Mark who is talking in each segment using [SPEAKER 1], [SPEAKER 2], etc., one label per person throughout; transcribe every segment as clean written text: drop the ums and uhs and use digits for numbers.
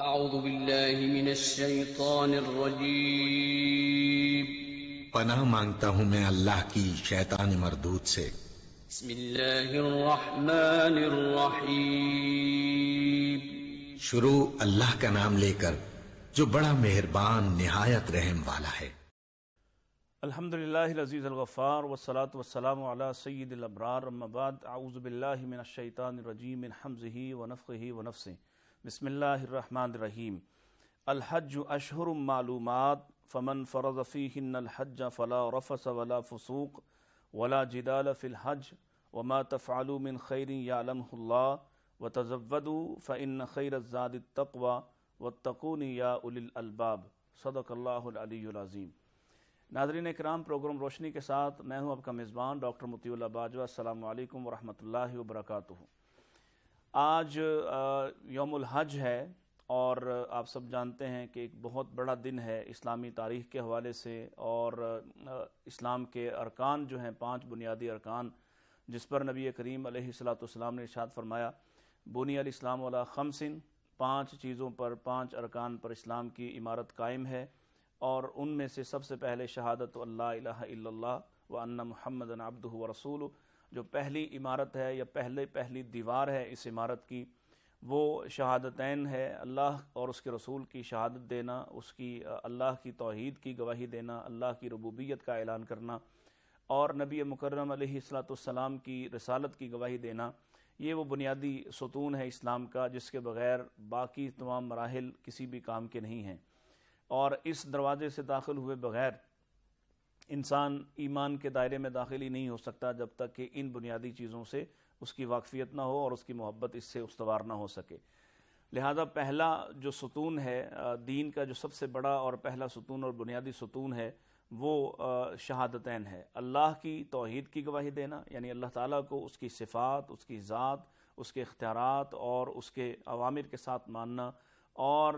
[SPEAKER 1] اعوذ باللہ من الشیطان الرجیم
[SPEAKER 2] پناہ مانگتا ہوں میں اللہ کی شیطان مردود سے۔
[SPEAKER 1] بسم اللہ الرحمن الرحیم
[SPEAKER 2] شروع اللہ کا نام لے کر جو بڑا مہربان نہایت رحم والا ہے۔
[SPEAKER 3] الحمدللہ العزیز الغفار والصلاة والسلام علی سید الابرار اما بعد اعوذ باللہ من الشیطان الرجیم من حمزہ ونفخہ ونفثہ بسم اللہ الرحمن الرحیم الحج اشہر معلومات فمن فرض فیہن الحج فلا رفث ولا فسوق ولا جدال فی الحج وما تفعلوا من خیر یعلمہ اللہ وتزودوا فإن خیر الزاد التقوی واتقون یا اولی الالباب صدق اللہ العلی العظیم۔ ناظرین اکرام، پروگرام روشنی کے ساتھ میں ہوں آپ کا میزبان ڈاکٹر متی اللہ باجوہ۔ السلام علیکم ورحمۃ اللہ وبرکاتہ۔ آج یوم الحج ہے اور آپ سب جانتے ہیں کہ ایک بہت بڑا دن ہے اسلامی تاریخ کے حوالے سے، اور اسلام کے ارکان جو ہیں 5 بنیادی ارکان جس پر نبی کریم علیہ الصلوۃ نے ارشاد فرمایا بنی الاسلام علی 5، 5 چیزوں پر، 5 ارکان پر اسلام کی عمارت قائم ہے، اور ان میں سے سب سے پہلے شہادت اللہ الہ الا اللہ وان محمد عبدہ ورسولہ، جو پہلی عمارت ہے یا پہلی دیوار ہے اس عمارت کی، وہ شہادتین ہے، اللہ اور اس کے رسول کی شہادت دینا، اس کی اللہ کی توحید کی گواہی دینا، اللہ کی ربوبیت کا اعلان کرنا، اور نبی مکرم علیہ الصلوۃ کی رسالت کی گواہی دینا۔ یہ وہ بنیادی ستون ہے اسلام کا جس کے بغیر باقی تمام مراحل کسی بھی کام کے نہیں ہیں، اور اس دروازے سے داخل ہوئے بغیر انسان ایمان کے دائرے میں داخل ہی نہیں ہو سکتا جب تک کہ ان بنیادی چیزوں سے اس کی واقفیت نہ ہو اور اس کی محبت اس سے استوار نہ ہو سکے۔ لہذا پہلا جو ستون ہے دین کا، جو سب سے بڑا اور پہلا ستون اور بنیادی ستون ہے، وہ شہادتین ہے۔ اللہ کی توحید کی گواہی دینا، یعنی اللہ تعالیٰ کو اس کی صفات، اس کی ذات، اس کے اختیارات اور اس کے اوامر کے ساتھ ماننا، اور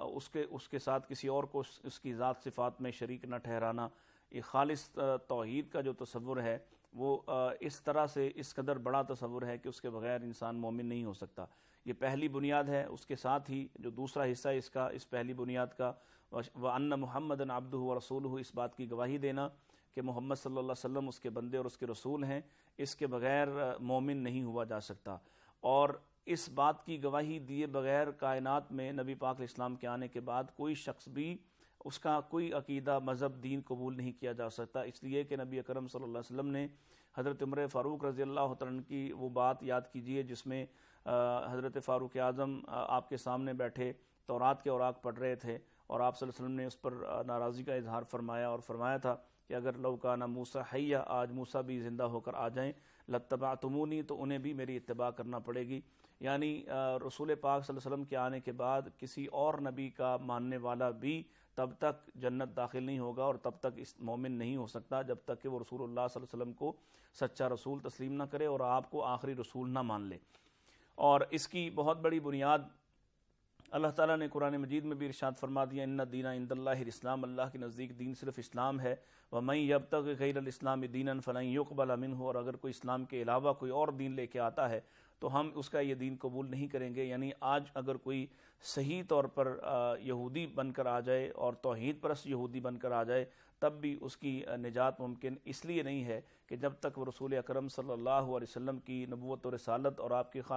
[SPEAKER 3] اس کے ساتھ کسی اور کو اس کی ذات صفات میں شریک نہ ٹھہرانا۔ یہ خالص توحید کا جو تصور ہے وہ اس طرح سے اس قدر بڑا تصور ہے کہ اس کے بغیر انسان مومن نہیں ہو سکتا۔ یہ پہلی بنیاد ہے۔ اس کے ساتھ ہی جو دوسرا حصہ ہے اس پہلی بنیاد کا، وَأَنَّ مُحَمَّدًا عَبْدُهُ وَرَسُولُهُ، اس بات کی گواہی دینا کہ محمد صلی اللہ علیہ وسلم اس کے بندے اور اس کے رسول ہیں، اس کے بغیر مومن نہیں ہوا جا سکتا۔ اور اس بات کی گواہی دیے بغیر کائنات میں نبی پاک علیہ السلام کے آنے کے بعد کوئی شخص بھی اس کا کوئی عقیدہ، مذہب، دین قبول نہیں کیا جا سکتا، اس لیے کہ نبی اکرم صلی اللہ علیہ وسلم نے حضرت عمر فاروق رضی اللہ عنہ کی وہ بات یاد کیجئے جس میں حضرت فاروق اعظم آپ کے سامنے بیٹھے تورات کے اوراق پڑھ رہے تھے، اور آپ صلی اللہ علیہ وسلم نے اس پر ناراضی کا اظہار فرمایا اور فرمایا تھا کہ اگر لو کان موسیٰ حیا، آج موسیٰ بھی زندہ ہو کر آ جائیں، لاتبعتمونی، تو انہیں بھی میری اتباع کرنا پڑے گی۔ یعنی رسول پاک صلی اللہ علیہ وسلم کے آنے کے بعد کسی اور نبی کا ماننے والا بھی تب تک جنت داخل نہیں ہوگا اور تب تک اس مومن نہیں ہو سکتا جب تک کہ وہ رسول اللہ صلی اللہ علیہ وسلم کو سچا رسول تسلیم نہ کرے اور آپ کو آخری رسول نہ مان لے۔ اور اس کی بہت بڑی بنیاد اللہ تعالیٰ نے قرآن مجید میں بھی ارشاد فرما دیا، ان الدین عند اللہ الاسلام، اللہ کے نزدیک دین صرف اسلام ہے۔ ومن یبتغ غیر الاسلام دینا فلن یقبل منہ، اور اگر کوئی اسلام کے علاوہ کوئی اور دین لے کے آتا ہے تو ہم اس کا یہ دین قبول نہیں کریں گے۔ یعنی آج اگر کوئی صحیح طور پر یہودی بن کر آ جائے اور توحید پرست یہودی بن کر آ جائے تب بھی اس کی نجات ممکن اس لیے نہیں ہے کہ جب تک وہ رسول اکرم صلی اللہ علیہ وسلم کی نبوت و رسالت اور آپ کے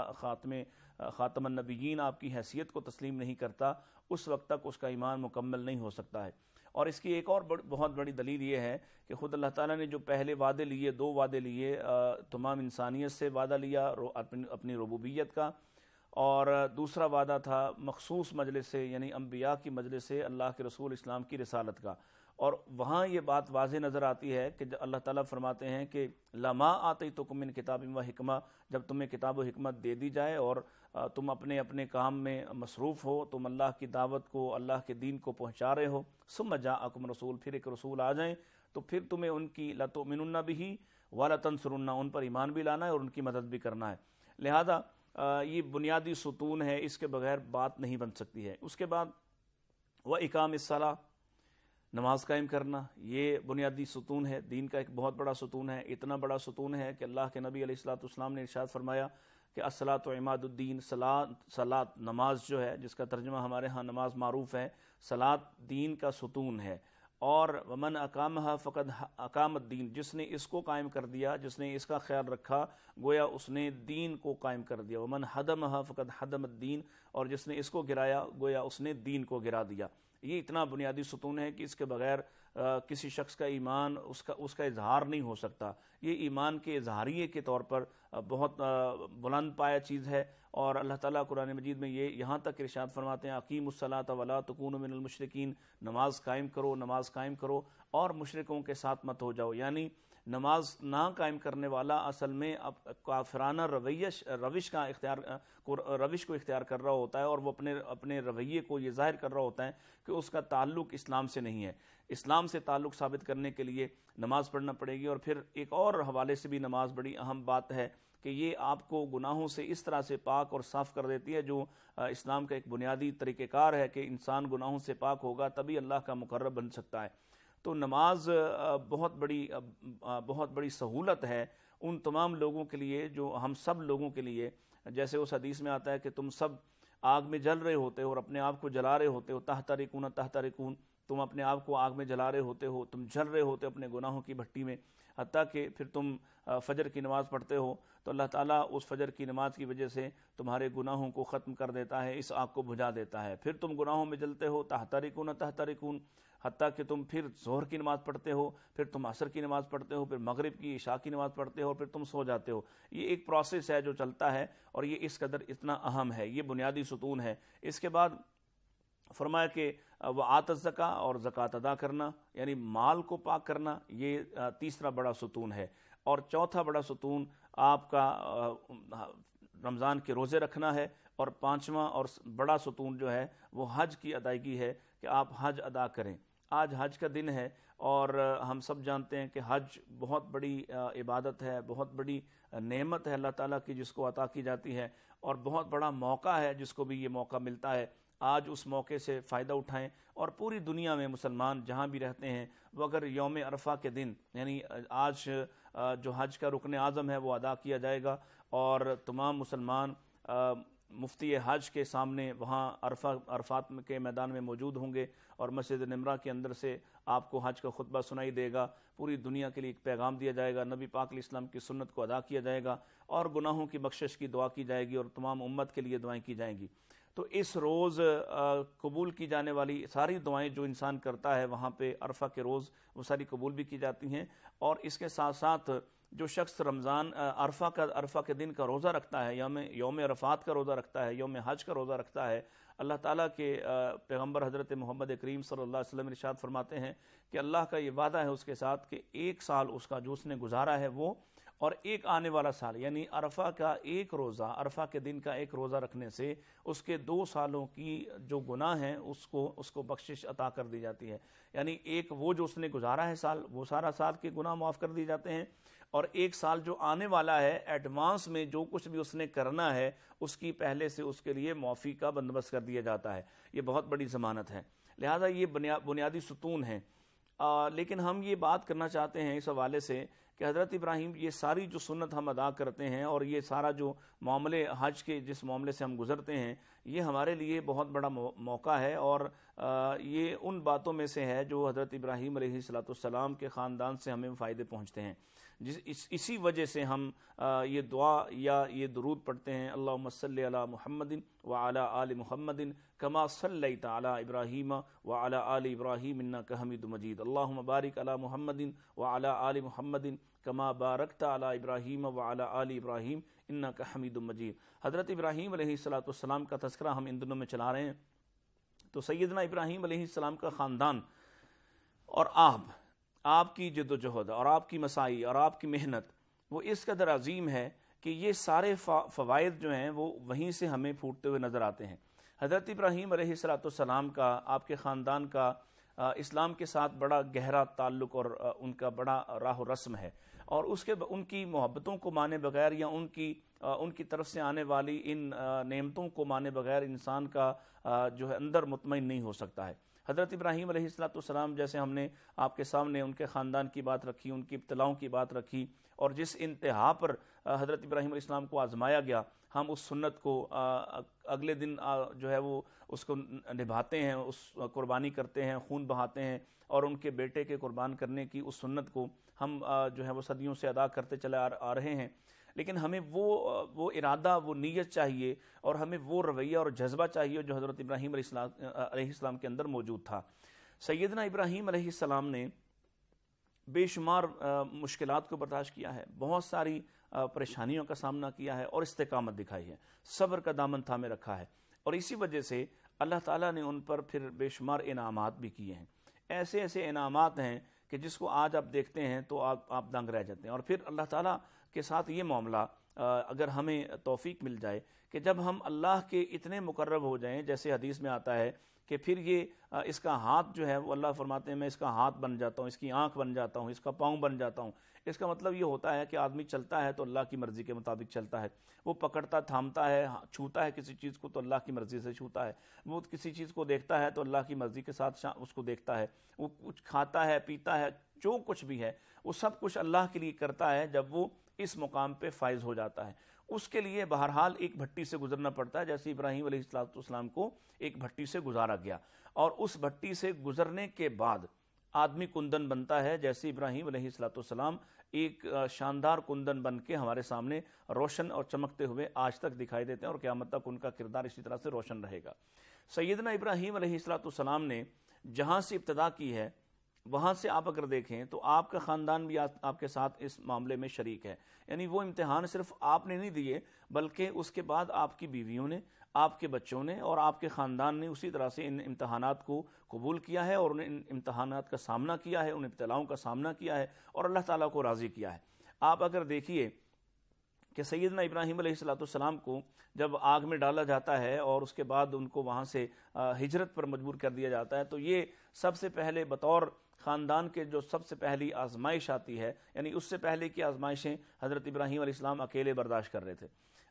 [SPEAKER 3] خاتم النبیین، آپ کی حیثیت کو تسلیم نہیں کرتا، اس وقت تک اس کا ایمان مکمل نہیں ہو سکتا ہے۔ اور اس کی ایک اور بہت بڑی دلیل یہ ہے کہ خود اللہ تعالیٰ نے جو پہلے وعدے لیے، 2 وعدے لیے، تمام انسانیت سے وعدہ لیا اپنی ربوبیت کا، اور دوسرا وعدہ تھا مخصوص مجلس سے، یعنی انبیاء کی مجلس سے، اللہ کے رسول اسلام کی رسالت کا۔ اور وہاں یہ بات واضح نظر آتی ہے کہ اللہ تعالیٰ فرماتے ہیں کہ لما آتیتکم من کتاب و حکمہ، جب تمہیں کتاب و حکمت دے دی جائے اور تم اپنے اپنے کام میں مصروف ہو، تم اللہ کی دعوت کو، اللہ کے دین کو پہنچا رہے ہو، ثم جاءکم رسول، پھر ایک رسول آ جائیں تو پھر تمہیں ان کی لتؤمنن بہ ولتنصرن، ان پر ایمان بھی لانا ہے اور ان کی مدد بھی کرنا ہے۔ لہذا یہ بنیادی ستون ہے، اس کے بغیر بات نہیں بن سکتی ہے۔ اس کے بعد وإقام الصلاۃ، نماز قائم کرنا، یہ بنیادی ستون ہے، دین کا ایک بہت بڑا ستون ہے۔ اتنا بڑا ستون ہے کہ اللہ کے نبی علیہ الصلوۃ والسلام نے ارشاد فرمایا کہ الصلاۃ عماد الدین، صلاۃ نماز جو ہے، جس کا ترجمہ ہمارے ہاں نماز معروف ہے، صلاۃ دین کا ستون ہے، اور ومن اقامہ فقد اقام الدین، جس نے اس کو قائم کر دیا، جس نے اس کا خیال رکھا، گویا اس نے دین کو قائم کر دیا، ومن حدمہ فقد حدم الدین، اور جس نے اس کو گرایا گویا اس نے دین کو گرا دیا۔ یہ اتنا بنیادی ستون ہے کہ اس کے بغیر کسی شخص کا ایمان اس کا اظہار نہیں ہو سکتا۔ یہ ایمان کے اظہاریے کے طور پر بہت بلند پایہ چیز ہے، اور اللہ تعالیٰ قرآن مجید میں یہ یہاں تک ارشاد فرماتے ہیں اقیموا الصلاۃ ولا تکونوا من المشرکین، نماز قائم کرو، نماز قائم کرو اور مشرکوں کے ساتھ مت ہو جاؤ۔ یعنی نماز نہ قائم کرنے والا اصل میں کافرانہ روش کو اختیار کر رہا ہوتا ہے، اور وہ اپنے رویے کو یہ ظاہر کر رہا ہوتا ہے کہ اس کا تعلق اسلام سے نہیں ہے۔ اسلام سے تعلق ثابت کرنے کے لیے نماز پڑھنا پڑے گی، اور پھر ایک اور حوالے سے بھی نماز بڑی اہم بات ہے کہ یہ آپ کو گناہوں سے اس طرح سے پاک اور صاف کر دیتی ہے، جو اسلام کا ایک بنیادی طریقہ کار ہے کہ انسان گناہوں سے پاک ہوگا تبھی اللہ کا مقرب بن سکتا ہے۔ تو نماز بہت بڑی سہولت ہے ان تمام لوگوں کے لیے، جو ہم سب لوگوں کے لیے، جیسے اس حدیث میں آتا ہے کہ تم سب آگ میں جل رہے ہوتے ہو اور اپنے آپ کو جلا رہے ہوتے ہو، تحترقون، تم اپنے آپ کو آگ میں جلا رہے ہوتے ہو، تم جل رہے ہوتے ہو اپنے گناہوں کی بھٹی میں، حتیٰ کہ پھر تم فجر کی نماز پڑھتے ہو تو اللہ تعالیٰ اس فجر کی نماز کی وجہ سے تمہارے گناہوں کو ختم کر دیتا ہے، اس آگ کو بجھا دیتا ہے۔ پھر تم گناہوں میں جلتے ہو، تحترقون، حتیٰ کہ تم پھر ظہر کی نماز پڑھتے ہو، پھر تم عصر کی نماز پڑھتے ہو، پھر مغرب کی، عشاء کی نماز پڑھتے ہو، اور پھر تم سو جاتے ہو۔ یہ ایک پروسیس ہے جو چلتا ہے، اور یہ اس قدر اتنا اہم ہے، یہ بنیادی ستون ہے۔ اس کے بعد فرمایا کہ وآت الزکاۃ، اور زکوٰۃ ادا کرنا، یعنی مال کو پاک کرنا، یہ تیسرا بڑا ستون ہے۔ اور چوتھا بڑا ستون آپ کا رمضان کے روزے رکھنا ہے، اور پانچواں اور بڑا ستون جو ہے وہ حج کی ادائیگی ہے کہ آپ حج ادا کریں۔ آج حج کا دن ہے، اور ہم سب جانتے ہیں کہ حج بہت بڑی عبادت ہے، بہت بڑی نعمت ہے اللہ تعالیٰ کی جس کو عطا کی جاتی ہے، اور بہت بڑا موقع ہے جس کو بھی یہ موقع ملتا ہے۔ آج اس موقع سے فائدہ اٹھائیں، اور پوری دنیا میں مسلمان جہاں بھی رہتے ہیں وہ اگر یوم عرفہ کے دن، یعنی آج جو حج کا رکن اعظم ہے وہ ادا کیا جائے گا، اور تمام مسلمان مفتی حج کے سامنے وہاں عرفات کے میدان میں موجود ہوں گے، اور مسجد نمرہ کے اندر سے آپ کو حج کا خطبہ سنائی دے گا، پوری دنیا کے لیے ایک پیغام دیا جائے گا، نبی پاک علیہ السلام کی سنت کو ادا کیا جائے گا، اور گناہوں کی بخشش کی دعا کی جائے گی، اور تمام امت کے لیے دعائیں کی جائیں گی۔ تو اس روز قبول کی جانے والی ساری دعائیں جو انسان کرتا ہے وہاں پہ عرفہ کے روز، وہ ساری قبول بھی کی جاتی ہیں۔ اور اس کے ساتھ ساتھ جو شخص رمضان عرفہ کے دن کا روزہ رکھتا ہے، یوم عرفات کا روزہ رکھتا ہے، یوم حج کا روزہ رکھتا ہے، اللہ تعالیٰ کے پیغمبر حضرت محمد کریم صلی اللہ علیہ وسلم ارشاد فرماتے ہیں کہ اللہ کا یہ وعدہ ہے اس کے ساتھ کہ ایک سال اس کا جو اس نے گزارا ہے وہ، اور ایک آنے والا سال، یعنی عرفہ کا ایک روزہ، عرفہ کے دن کا ایک روزہ رکھنے سے اس کے 2 سالوں کی جو گناہ ہیں اس کو بخشش عطا کر دی جاتی ہے۔ یعنی ایک وہ جو اس نے گزارا ہے سال، وہ سارا سال کے گناہ معاف کر دی جاتے ہیں، اور ایک سال جو آنے والا ہے ایڈوانس میں جو کچھ بھی اس نے کرنا ہے اس کی پہلے سے اس کے لیے معافی کا بندوبست کر دیا جاتا ہے۔ یہ بہت بڑی ضمانت ہے، لہذا یہ بنیادی ستون ہیں۔ لیکن ہم یہ بات کرنا چاہتے ہیں اس حوالے سے کہ حضرت ابراہیم، یہ ساری جو سنت ہم ادا کرتے ہیں، اور یہ سارا جو معاملے حج کے جس معاملے سے ہم گزرتے ہیں، یہ ہمارے لیے بہت بڑا موقع ہے، اور یہ ان باتوں میں سے ہے جو حضرت ابراہیم علیہ السلام کے خاندان سے ہمیں فائدے پہنچتے ہیں۔ اسی وجہ سے ہم یہ دعا یا یہ درود پڑھتے ہیں، اللہم صلی علی محمد وعلی آل محمد کما صلیت علی ابراہیم وعلی آل ابراہیم انک حمید مجید، اللہم بارک علی محمد وعلی آل محمد کما بارکت علی ابراہیم وعلی آل ابراہیم انک حمید مجید۔ حضرت ابراہیم علیہ السلام کا تذکرہ ہم ان دنوں میں چلا رہے ہیں، تو سیدنا ابراہیم علیہ السلام کا خاندان اور آپ کی جد و جہد اور آپ کی مساعی اور آپ کی محنت وہ اس قدر عظیم ہے کہ یہ سارے فوائد جو ہیں وہ وہیں سے ہمیں پھوٹتے ہوئے نظر آتے ہیں۔ حضرت ابراہیم علیہ السلام کا، آپ کے خاندان کا اسلام کے ساتھ بڑا گہرا تعلق اور ان کا بڑا راہ و رسم ہے، اور ان کی محبتوں کو مانے بغیر یا ان کی طرف سے آنے والی ان نعمتوں کو مانے بغیر انسان کا جو ہے اندر مطمئن نہیں ہو سکتا ہے۔ حضرت ابراہیم علیہ السلام جیسے ہم نے آپ کے سامنے ان کے خاندان کی بات رکھی، ان کی ابتلاؤں کی بات رکھی، اور جس انتہا پر حضرت ابراہیم علیہ السلام کو آزمایا گیا، ہم اس سنت کو اگلے دن جو ہے وہ اس کو نبھاتے ہیں، اس قربانی کرتے ہیں، خون بہاتے ہیں، اور ان کے بیٹے کے قربان کرنے کی اس سنت کو ہم جو ہے وہ صدیوں سے ادا کرتے چلے آ رہے ہیں۔ لیکن ہمیں وہ ارادہ، وہ نیت چاہیے، اور ہمیں وہ رویہ اور جذبہ چاہیے جو حضرت ابراہیم علیہ السلام کے اندر موجود تھا۔ سیدنا ابراہیم علیہ السلام نے بے شمار مشکلات کو برداشت کیا ہے، بہت ساری پریشانیوں کا سامنا کیا ہے، اور استقامت دکھائی ہے، صبر کا دامن تھامے رکھا ہے، اور اسی وجہ سے اللہ تعالیٰ نے ان پر پھر بے شمار انعامات بھی کیے ہیں۔ ایسے ایسے انعامات ہیں کہ جس کو آج آپ دیکھتے ہیں تو آپ دنگ رہ جاتے ہیں۔ اور پھر اللہ تعالیٰ کے ساتھ یہ معاملہ اگر ہمیں توفیق مل جائے کہ جب ہم اللہ کے اتنے مقرب ہو جائیں، جیسے حدیث میں آتا ہے کہ پھر یہ اس کا ہاتھ جو ہے وہ اللہ فرماتے ہیں میں اس کا ہاتھ بن جاتا ہوں، اس کی آنکھ بن جاتا ہوں، اس کا پاؤں بن جاتا ہوں۔ اس کا مطلب یہ ہوتا ہے کہ آدمی چلتا ہے تو اللہ کی مرضی کے مطابق چلتا ہے، وہ پکڑتا تھامتا ہے، چھوتا ہے کسی چیز کو تو اللہ کی مرضی سے چھوتا ہے، وہ کسی چیز کو دیکھتا ہے تو اللہ کی مرضی کے ساتھ اس کو دیکھتا ہے، وہ کچھ کھاتا ہے، پیتا ہے، جو کچھ بھی ہے وہ سب کچھ اللہ کے لیے کرتا ہے۔ جب وہ اس مقام پہ فائز ہو جاتا ہے، اس کے لیے بہرحال ایک بھٹی سے گزرنا پڑتا ہے، جیسے ابراہیم علیہ السلام کو ایک بھٹی سے گزارا گیا، اور اس بھٹی سے گزرنے کے بعد آدمی کندن بنتا ہے، جیسے ابراہیم علیہ السلام ایک شاندار کندن بن کے ہمارے سامنے روشن اور چمکتے ہوئے آج تک دکھائی دیتے ہیں، اور قیامت تک ان کا کردار اسی طرح سے روشن رہے گا۔ سیدنا ابراہیم علیہ السلام نے جہاں سے ابتدا کی ہے، وہاں سے آپ اگر دیکھیں تو آپ کا خاندان بھی آپ کے ساتھ اس معاملے میں شریک ہے، یعنی وہ امتحان صرف آپ نے نہیں دیے، بلکہ اس کے بعد آپ کی بیویوں نے، آپ کے بچوں نے، اور آپ کے خاندان نے اسی طرح سے ان امتحانات کو قبول کیا ہے، اور ان امتحانات کا سامنا کیا ہے، ان ابتلاؤں کا سامنا کیا ہے، اور اللہ تعالیٰ کو راضی کیا ہے۔ آپ اگر دیکھیے کہ سیدنا ابراہیم علیہ السلام کو جب آگ میں ڈالا جاتا ہے اور اس کے بعد ان کو وہاں سے ہجرت پر مجبور کر دیا جاتا ہے، تو یہ سب سے پہلے بطور خاندان کے جو سب سے پہلی آزمائش آتی ہے، یعنی اس سے پہلے کی آزمائشیں حضرت ابراہیم علیہ السلام اکیلے برداشت کر رہے تھے،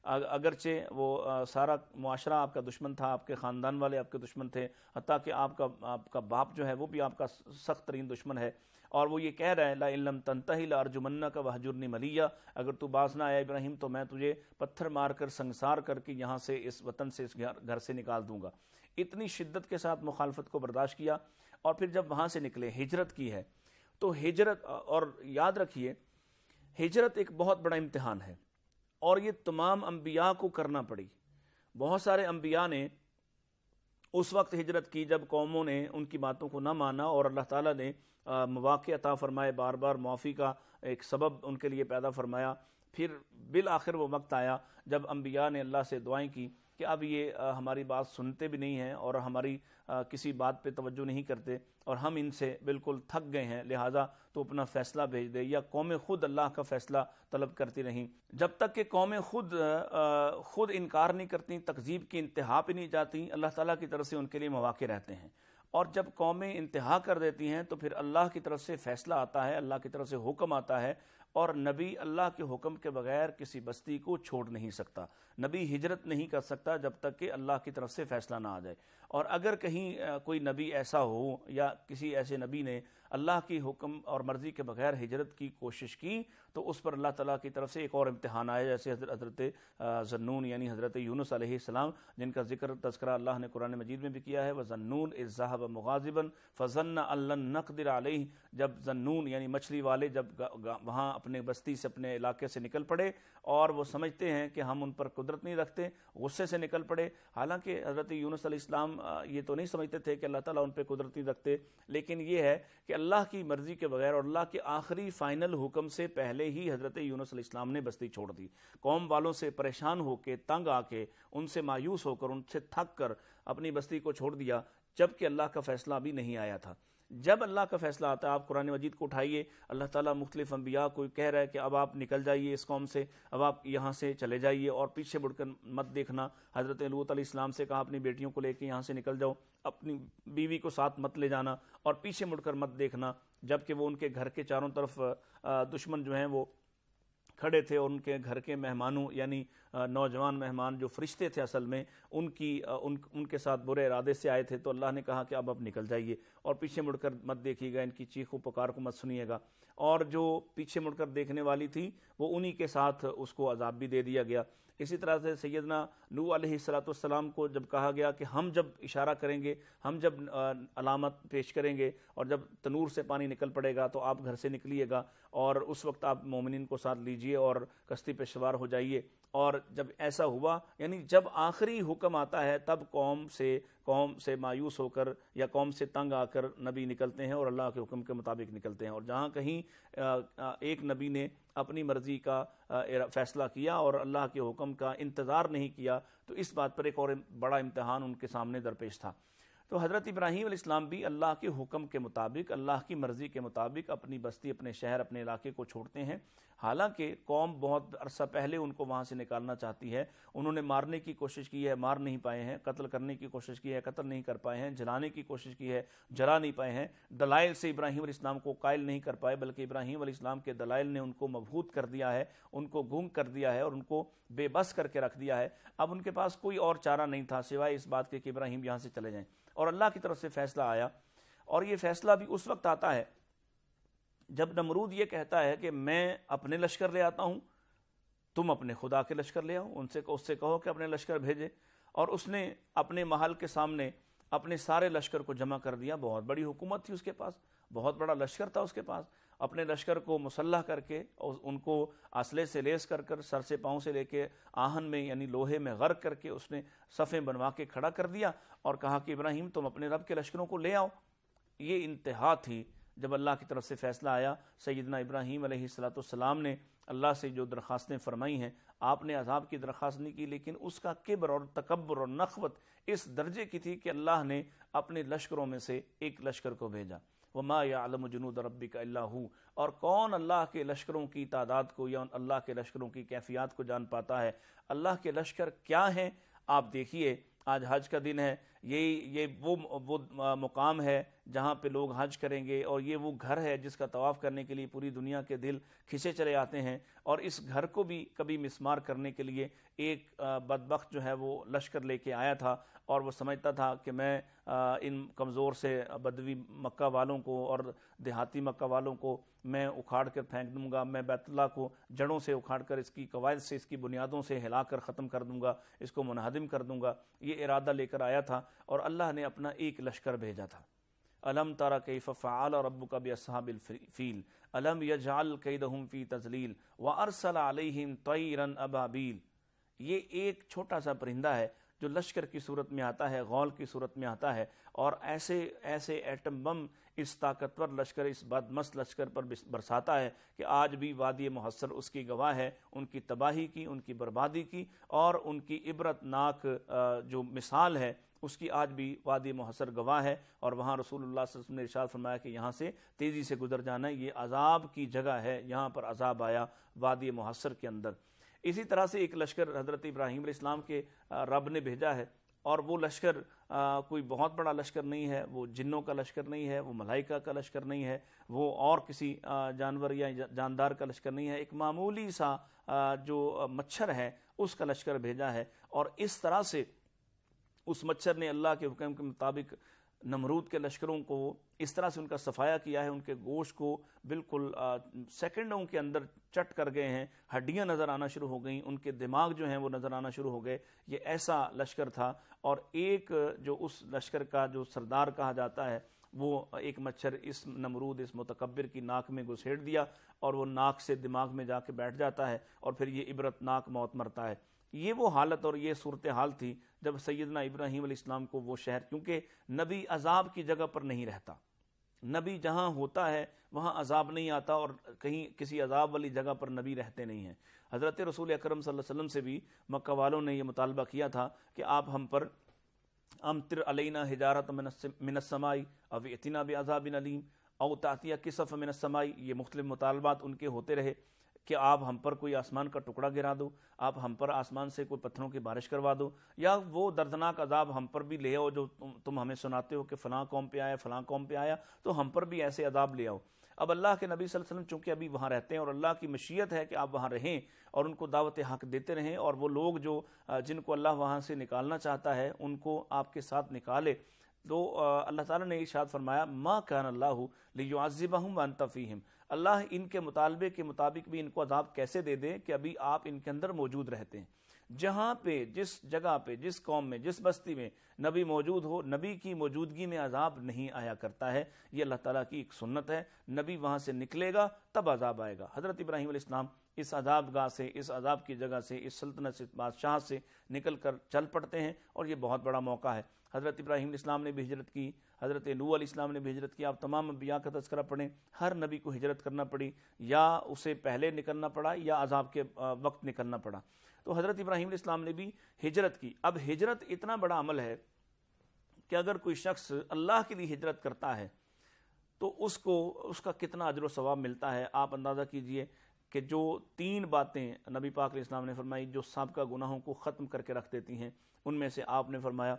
[SPEAKER 3] اگرچہ وہ سارا معاشرہ آپ کا دشمن تھا، آپ کے خاندان والے آپ کے دشمن تھے، حتیٰ کہ آپ کا باپ جو ہے وہ بھی آپ کا سخت ترین دشمن ہے، اور وہ یہ کہہ رہا ہے لا ان لم تنتہی لارجمنک وہجرنی ملیہ، اگر تو باز نہ آیا ابراہیم تو میں تجھے پتھر مار کر سنگسار کر کے یہاں سے اس وطن سے اس گھر سے نکال دوں گا۔ اتنی شدت کے ساتھ مخالفت کو برداشت کیا، اور پھر جب وہاں سے نکلے ہجرت کی ہے، تو ہجرت، اور یاد رکھیے ہجرت ایک بہت بڑا امتحان ہے، اور یہ تمام انبیاء کو کرنا پڑی۔ بہت سارے انبیاء نے اس وقت ہجرت کی جب قوموں نے ان کی باتوں کو نہ مانا، اور اللہ تعالیٰ نے مواقع عطا فرمائے، بار بار معافی کا ایک سبب ان کے لیے پیدا فرمایا۔ پھر بالآخر وہ وقت آیا جب انبیاء نے اللہ سے دعائیں کی کہ اب یہ ہماری بات سنتے بھی نہیں ہیں، اور ہماری کسی بات پہ توجہ نہیں کرتے، اور ہم ان سے بالکل تھک گئے ہیں، لہٰذا تو اپنا فیصلہ بھیج دے، یا قومیں خود اللہ کا فیصلہ طلب کرتی رہیں۔ جب تک کہ قومیں خود انکار نہیں کرتی، تکذیب کی انتہا پہ نہیں جاتی، اللہ تعالیٰ کی طرف سے ان کے لیے مواقع رہتے ہیں، اور جب قومیں انتہا کر دیتی ہیں تو پھر اللہ کی طرف سے فیصلہ آتا ہے، اللہ کی طرف سے حکم آتا ہے، اور نبی اللہ کے حکم کے بغیر کسی بستی کو چھوڑ نہیں سکتا، نبی ہجرت نہیں کر سکتا جب تک کہ اللہ کی طرف سے فیصلہ نہ آ جائے۔ اور اگر کہیں کوئی نبی ایسا ہو، یا کسی ایسے نبی نے اللہ کی حکم اور مرضی کے بغیر ہجرت کی کوشش کی، تو اس پر اللہ تعالیٰ کی طرف سے ایک اور امتحان آیا، جیسے حضرت ذنون یعنی حضرت یونس علیہ السلام، جن کا ذکر تذکرہ اللہ نے قرآن مجید میں بھی کیا ہے، وَذَنُّونَ إِذْ ذَهَبَ مُغَاضِبًا فَظَنَّ أَن لَّن نَّقْدِرَ عَلَيْهِ، جب ذنون یعنی مچھلی والے جب وہاں اپنے بستی سے، اپنے علاقے سے نکل پڑے، اور وہ سمجھتے ہیں کہ ہم ان پر قدرت نہیں رکھتے، غصے سے نکل پڑے، حالانکہ حضرت یونس علیہ السلام یہ تو نہیں سمجھتے تھے کہ اللہ تعالیٰ ان پہ قدرت نہیں رکھتے، لیکن یہ ہے کہ اللہ کی مرضی کے بغیر اور اللہ کے آخری فائنل حکم سے پہلے ہی حضرت یونس علیہ السلام نے بستی چھوڑ دی، قوم والوں سے پریشان ہو کے، تنگ آ کے، ان سے مایوس ہو کر، ان سے تھک کر اپنی بستی کو چھوڑ دیا، جبکہ اللہ کا فیصلہ ابھی نہیں آیا تھا۔ جب اللہ کا فیصلہ آتا ہے، آپ قرآن مجید کو اٹھائیے، اللہ تعالیٰ مختلف انبیاء کو کہہ رہا ہے کہ اب آپ نکل جائیے اس قوم سے، اب آپ یہاں سے چلے جائیے، اور پیچھے مڑ کر مت دیکھنا۔ حضرت لوط علیہ السلام سے کہا اپنی بیٹیوں کو لے کے یہاں سے نکل جاؤ، اپنی بیوی کو ساتھ مت لے جانا، اور پیچھے مڑ کر مت دیکھنا، جبکہ وہ ان کے گھر کے چاروں طرف دشمن جو ہیں وہ کھڑے تھے اور ان کے گھر کے مہمانوں یعنی نوجوان مہمان جو فرشتے تھے اصل میں ان کے ساتھ برے ارادے سے آئے تھے، تو اللہ نے کہا کہ اب نکل جائیے اور پیچھے مڑ کر مت دیکھیے گا، ان کی چیخ و پکار کو مت سنیے گا۔ اور جو پیچھے مڑ کر دیکھنے والی تھی وہ انہی کے ساتھ اس کو عذاب بھی دے دیا گیا۔ اسی طرح سے سیدنا نوح علیہ السلام کو جب کہا گیا کہ ہم جب اشارہ کریں گے، ہم جب علامت پیش کریں گے اور جب تنور سے پانی نکل پڑے گا تو آپ گھر سے نکلیے گا اور اس وقت آپ مومنین کو ساتھ لیجئے اور کشتی پہ سوار ہو جائیے۔ اور جب ایسا ہوا، یعنی جب آخری حکم آتا ہے تب قوم سے مایوس ہو کر یا قوم سے تنگ آ کر نبی نکلتے ہیں اور اللہ کے حکم کے مطابق نکلتے ہیں۔ اور جہاں کہیں ایک نبی نے اپنی مرضی کا فیصلہ کیا اور اللہ کے حکم کا انتظار نہیں کیا تو اس بات پر ایک اور بڑا امتحان ان کے سامنے درپیش تھا۔ تو حضرت ابراہیم علیہ السلام بھی اللہ کے حکم کے مطابق، اللہ کی مرضی کے مطابق اپنی بستی، اپنے شہر، اپنے علاقے کو چھوڑتے ہیں۔ حالانکہ قوم بہت عرصہ پہلے ان کو وہاں سے نکالنا چاہتی ہے، انہوں نے مارنے کی کوشش کی ہے، مار نہیں پائے ہیں، قتل کرنے کی کوشش کی ہے، قتل نہیں کر پائے ہیں، جلانے کی کوشش کی ہے، جلا نہیں پائے ہیں، دلائل سے ابراہیم علیہ السلام کو قائل نہیں کر پائے، بلکہ ابراہیم علیہ السلام کے دلائل نے ان کو مبہوت کر دیا ہے، ان کو گم کر دیا ہے اور ان کو بے بس کر کے رکھ دیا ہے۔ اب ان کے پاس کوئی اور چارہ نہیں تھا سوائے اس بات کے کہ ابراہیم یہاں سے چلے جائیں، اور اللہ کی طرف سے فیصلہ آیا۔ اور یہ فیصلہ بھی اس وقت آتا ہے جب نمرود یہ کہتا ہے کہ میں اپنے لشکر لے آتا ہوں، تم اپنے خدا کے لشکر لے آؤ، اس سے کہو کہ اپنے لشکر بھیجے۔ اور اس نے اپنے محل کے سامنے اپنے سارے لشکر کو جمع کر دیا، بہت بڑی حکومت تھی اس کے پاس، بہت بڑا لشکر تھا اس کے پاس۔ اپنے لشکر کو مسلح کر کے ان کو اسلحے سے لیس کر سر سے پاؤں سے لے کے آہن میں یعنی لوہے میں غرق کر کے اس نے صفیں بنوا کے کھڑا کر دیا اور کہا کہ ابراہیم تم اپنے رب کے لشکروں کو لے آؤ۔ یہ انتہا تھی جب اللہ کی طرف سے فیصلہ آیا۔ سیدنا ابراہیم علیہ السلام نے اللہ سے جو درخواستیں فرمائی ہیں، آپ نے عذاب کی درخواست نہیں کی، لیکن اس کا کبر اور تکبر اور نخوت اس درجے کی تھی کہ اللہ نے اپنے لشکروں میں سے ایک لشکر کو بھیجا۔ وَمَا يَعْلَمُ جُنُودَ رَبِّكَ إِلَّا هُوَ، اور کون اللہ کے لشکروں کی تعداد کو یا اللہ کے لشکروں کی کیفیات کو جان پاتا ہے؟ اللہ کے لشکر کیا ہیں آپ دیکھیے۔ آج حج کا دن ہے، یہ وہ مقام ہے جہاں پہ لوگ حج کریں گے، اور یہ وہ گھر ہے جس کا طواف کرنے کے لیے پوری دنیا کے دل کھنچے چلے آتے ہیں۔ اور اس گھر کو بھی کبھی مسمار کرنے کے لیے ایک بدبخت جو ہے وہ لشکر لے کے آیا تھا، اور وہ سمجھتا تھا کہ میں ان کمزور سے بدوی مکہ والوں کو اور دیہاتی مکہ والوں کو میں اکھاڑ کر پھینک دوں گا، میں بیت اللہ کو جڑوں سے اکھاڑ کر اس کی قواعد سے، اس کی بنیادوں سے ہلا کر ختم کر دوں گا، اس کو منہدم کر دوں گا۔ یہ ارادہ لے کر آیا تھا اور اللہ نے اپنا ایک لشکر بھیجا تھا۔ الم تر کیف فعل ربک باصحاب الفیل الم یجعل کیدہم فی تضلیل وارسل علیہم طیرا ابابیل۔ یہ ایک چھوٹا سا پرندہ ہے جو لشکر کی صورت میں آتا ہے، غول کی صورت میں آتا ہے، اور ایسے ایٹم بم اس طاقتور لشکر، اس بدمست لشکر پر برساتا ہے کہ آج بھی وادی محصر اس کی گواہ ہے، ان کی تباہی کی، ان کی بربادی کی، اور ان کی عبرت ناک جو مثال ہے اس کی آج بھی وادی محصر گواہ ہے۔ اور وہاں رسول اللہ صلی اللہ علیہ وسلم نے ارشاد فرمایا کہ یہاں سے تیزی سے گزر جانا ہے، یہ عذاب کی جگہ ہے، یہاں پر عذاب آیا وادی محصر کے اندر۔ اسی طرح سے ایک لشکر حضرت ابراہیم علیہ السلام کے رب نے بھیجا ہے، اور وہ لشکر کوئی بہت بڑا لشکر نہیں ہے، وہ جنوں کا لشکر نہیں ہے، وہ ملائکہ کا لشکر نہیں ہے، وہ اور کسی جانور یا جاندار کا لشکر نہیں ہے، ایک معمولی سا جو مچھر ہے اس کا لشکر بھیجا ہے۔ اور اس طرح سے اس مچھر نے اللہ کے حکم کے مطابق نمرود کے لشکروں کو اس طرح سے ان کا صفایا کیا ہے، ان کے گوشت کو بالکل سیکنڈوں کے اندر چٹ کر گئے ہیں، ہڈیاں نظر آنا شروع ہو گئیں، ان کے دماغ جو ہیں وہ نظر آنا شروع ہو گئے۔ یہ ایسا لشکر تھا، اور ایک جو اس لشکر کا جو سردار کہا جاتا ہے وہ ایک مچھر اس نمرود، اس متکبر کی ناک میں گھسیٹ دیا، اور وہ ناک سے دماغ میں جا کے بیٹھ جاتا ہے، اور پھر یہ عبرت ناک موت مرتا ہے۔ یہ وہ حالت اور یہ صورتحال تھی جب سیدنا ابراہیم علیہ السلام کو وہ شہر، کیونکہ نبی عذاب کی جگہ پر نہیں رہتا، نبی جہاں ہوتا ہے وہاں عذاب نہیں آتا، اور کہیں کسی عذاب والی جگہ پر نبی رہتے نہیں ہیں۔ حضرت رسول اکرم صلی اللہ علیہ وسلم سے بھی مکہ والوں نے یہ مطالبہ کیا تھا کہ آپ ہم پر امطر علینا حجارۃ من السماء او ائتنا بعذاب علیم او تأتی کسف من السماء۔ یہ مختلف مطالبات ان کے ہوتے رہے کہ آپ ہم پر کوئی آسمان کا ٹکڑا گرا دو، آپ ہم پر آسمان سے کوئی پتھروں کی بارش کروا دو، یا وہ دردناک عذاب ہم پر بھی لے آؤ جو تم ہمیں سناتے ہو کہ فلاں قوم پہ آیا، فلاں قوم پہ آیا، تو ہم پر بھی ایسے عذاب لے آؤ۔ اب اللہ کے نبی صلی اللہ علیہ وسلم چونکہ ابھی وہاں رہتے ہیں اور اللہ کی مشیت ہے کہ آپ وہاں رہیں اور ان کو دعوت حق دیتے رہیں، اور وہ لوگ جو جن کو اللہ وہاں سے نکالنا چاہتا ہے ان کو آپ کے ساتھ نکالے، تو اللہ تعالیٰ نے ارشاد فرمایا ما کان اللہ لیعذبہم وانت فیہم، اللہ ان کے مطالبے کے مطابق بھی ان کو عذاب کیسے دے دے کہ ابھی آپ ان کے اندر موجود رہتے ہیں۔ جہاں پہ، جس جگہ پہ، جس قوم میں، جس بستی میں نبی موجود ہو، نبی کی موجودگی میں عذاب نہیں آیا کرتا ہے، یہ اللہ تعالیٰ کی ایک سنت ہے۔ نبی وہاں سے نکلے گا تب عذاب آئے گا۔ حضرت ابراہیم علیہ السلام اس عذاب گاہ سے، اس عذاب کی جگہ سے، اس سلطنت سے، بادشاہ سے نکل کر چل پڑتے ہیں، اور یہ بہت بڑا موقع ہے۔ حضرت ابراہیم علیہ السلام نے بھی ہجرت کی، حضرت نوح علیہ السلام نے بھی ہجرت کی۔ آپ تمام انبیاء کا تذکرہ پڑھیں، ہر نبی کو ہجرت کرنا پڑی، یا اسے پہلے نکلنا پڑا یا عذاب کے وقت نکلنا پڑا۔ تو حضرت ابراہیم علیہ السلام نے بھی ہجرت کی۔ اب ہجرت اتنا بڑا عمل ہے کہ اگر کوئی شخص اللہ کے لیے ہجرت کرتا ہے تو اس کو اس کا کتنا اجر و ثواب ملتا ہے۔ آپ اندازہ کیجئے کہ جو 3 باتیں نبی پاک علیہ السلام نے فرمائی جو سابقہ گناہوں کو ختم کر کے رکھ دیتی ہیں، ان میں سے آپ نے فرمایا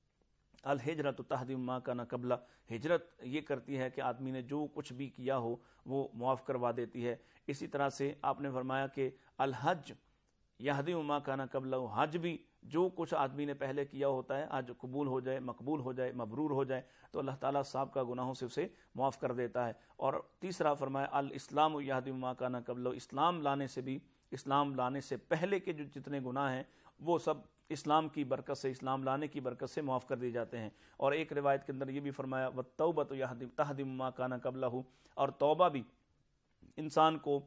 [SPEAKER 3] الہجرت تہدم ما کان قبلہ، ہجرت یہ کرتی ہے کہ آدمی نے جو کچھ بھی کیا ہو وہ معاف کروا دیتی ہے۔ اسی طرح سے آپ نے فرمایا کہ الحج یہدم ما کان قبلہ، حج بھی جو کچھ آدمی نے پہلے کیا ہوتا ہے آج قبول ہو جائے، مقبول ہو جائے، مبرور ہو جائے تو اللہ تعالیٰ سابقہ گناہوں سے اسے معاف کر دیتا ہے۔ اور تیسرا فرمایا الاسلام یہدم ما کان قبلہ، اسلام لانے سے بھی، اسلام لانے سے پہلے کے جو جتنے گناہ ہیں وہ سب اسلام کی برکت سے، اسلام لانے کی برکت سے معاف کر دیے جاتے ہیں۔ اور ایک روایت کے اندر یہ بھی فرمایا وَالتَّوْبَةُ تَهْدِمُ مَا كَانَ قَبْلَهُ، اور توبہ بھی انسان کو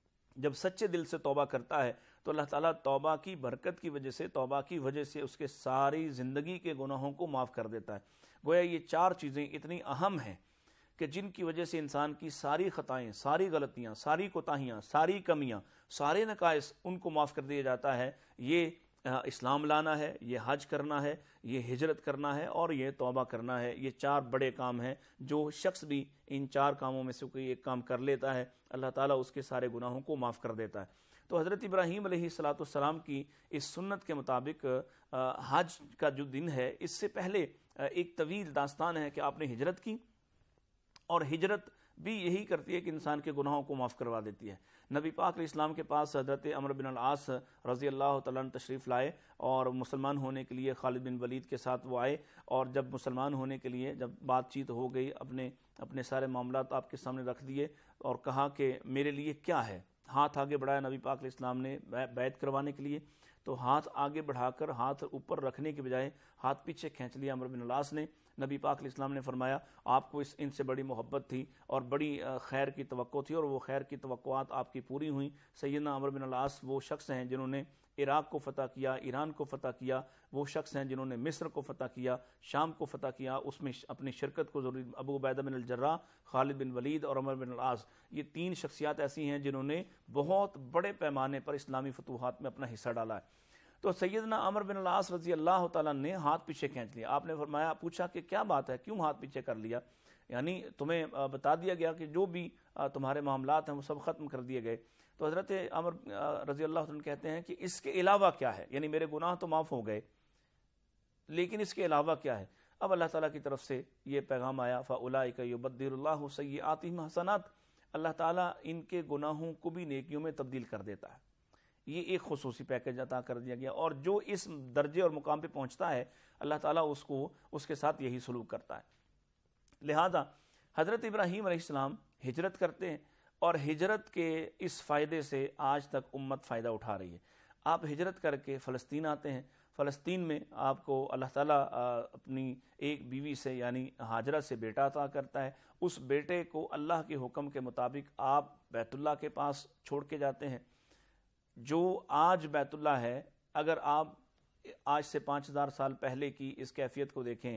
[SPEAKER 3] جب سچے دل سے توبہ کرتا ہے تو اللہ تعالیٰ توبہ کی برکت کی وجہ سے، توبہ کی وجہ سے اس کے ساری زندگی کے گناہوں کو معاف کر دیتا ہے۔ گویا یہ 4 چیزیں اتنی اہم ہیں کہ جن کی وجہ سے انسان کی ساری خطائیں، ساری غلطیاں، ساری کوتاہیاں، ساری کمیاں، سارے نقائص ان کو معاف کر دیا جاتا ہے۔ یہ اسلام لانا ہے، یہ حج کرنا ہے، یہ ہجرت کرنا ہے، اور یہ توبہ کرنا ہے۔ یہ 4 بڑے کام ہیں۔ جو شخص بھی ان 4 کاموں میں سے کوئی ایک کام کر لیتا ہے اللہ تعالیٰ اس کے سارے گناہوں کو معاف کر دیتا ہے۔ تو حضرت ابراہیم علیہ السلام کی اس سنت کے مطابق حج کا جو دن ہے اس سے پہلے ایک طویل داستان ہے کہ آپ نے ہجرت کی، اور ہجرت بھی یہی کرتی ہے کہ انسان کے گناہوں کو معاف کروا دیتی ہے۔ نبی پاک علیہ السلام کے پاس حضرت عمرو بن العاص رضی اللہ تعالیٰ عنہ تشریف لائے، اور مسلمان ہونے کے لیے خالد بن ولید کے ساتھ وہ آئے، اور جب مسلمان ہونے کے لیے جب بات چیت ہو گئی، اپنے سارے معاملات آپ کے سامنے رکھ دیے اور کہا کہ میرے لیے کیا ہے۔ ہاتھ آگے بڑھایا نبی پاک علیہ السلام نے بیعت کروانے کے لیے، تو ہاتھ آگے بڑھا کر ہاتھ اوپر رکھنے کے بجائے ہاتھ پیچھے کھینچ لیا عمرو بن العاص نے۔ نبی پاک علیہ السلام نے فرمایا آپ کو ان سے بڑی محبت تھی اور بڑی خیر کی توقع تھی، اور وہ خیر کی توقعات آپ کی پوری ہوئیں۔ سیدنا عمرو بن العاص وہ شخص ہیں جنہوں نے عراق کو فتح کیا، ایران کو فتح کیا، وہ شخص ہیں جنہوں نے مصر کو فتح کیا، شام کو فتح کیا، اس میں اپنی شرکت کو ضروری۔ ابو عبیدہ بن الجراح، خالد بن ولید اور عمرو بن العاص، یہ 3 شخصیات ایسی ہیں جنہوں نے بہت بڑے پیمانے پر اسلامی فتوحات میں اپنا حصہ ڈالا ہے۔ تو سیدنا عمرو بن العاص رضی اللہ تعالیٰ نے ہاتھ پیچھے کھینچ لیا۔ آپ نے فرمایا، پوچھا کہ کیا بات ہے، کیوں ہاتھ پیچھے کر لیا؟ یعنی تمہیں بتا دیا گیا کہ جو بھی تمہارے معاملات ہیں وہ سب ختم کر دیے گئے۔ تو حضرت عمر رضی اللہ عنہ کہتے ہیں کہ اس کے علاوہ کیا ہے، یعنی میرے گناہ تو معاف ہو گئے لیکن اس کے علاوہ کیا ہے؟ اب اللہ تعالیٰ کی طرف سے یہ پیغام آیا فَأُولَٰئِكَ يُبَدِّلُ اللَّهُ سَيِّئَاتِهِمْ حَسَنَاتٍ، اللہ تعالیٰ ان کے گناہوں کو بھی نیکیوں میں تبدیل کر دیتا ہے۔ یہ ایک خصوصی پیکج عطا کر دیا گیا، اور جو اس درجے اور مقام پہ پہنچتا ہے اللہ تعالیٰ اس کے ساتھ یہی سلوک کرتا ہے۔ لہذا حضرت ابراہیم علیہ السلام ہجرت کرتے ہیں، اور ہجرت کے اس فائدے سے آج تک امت فائدہ اٹھا رہی ہے۔ آپ ہجرت کر کے فلسطین آتے ہیں، فلسطین میں آپ کو اللہ تعالیٰ اپنی ایک بیوی سے یعنی ہاجرہ سے بیٹا عطا کرتا ہے۔ اس بیٹے کو اللہ کے حکم کے مطابق آپ بیت اللہ کے پاس چھوڑ کے جاتے ہیں۔ جو آج بیت اللہ ہے، اگر آپ آج سے 5000 سال پہلے کی اس کیفیت کو دیکھیں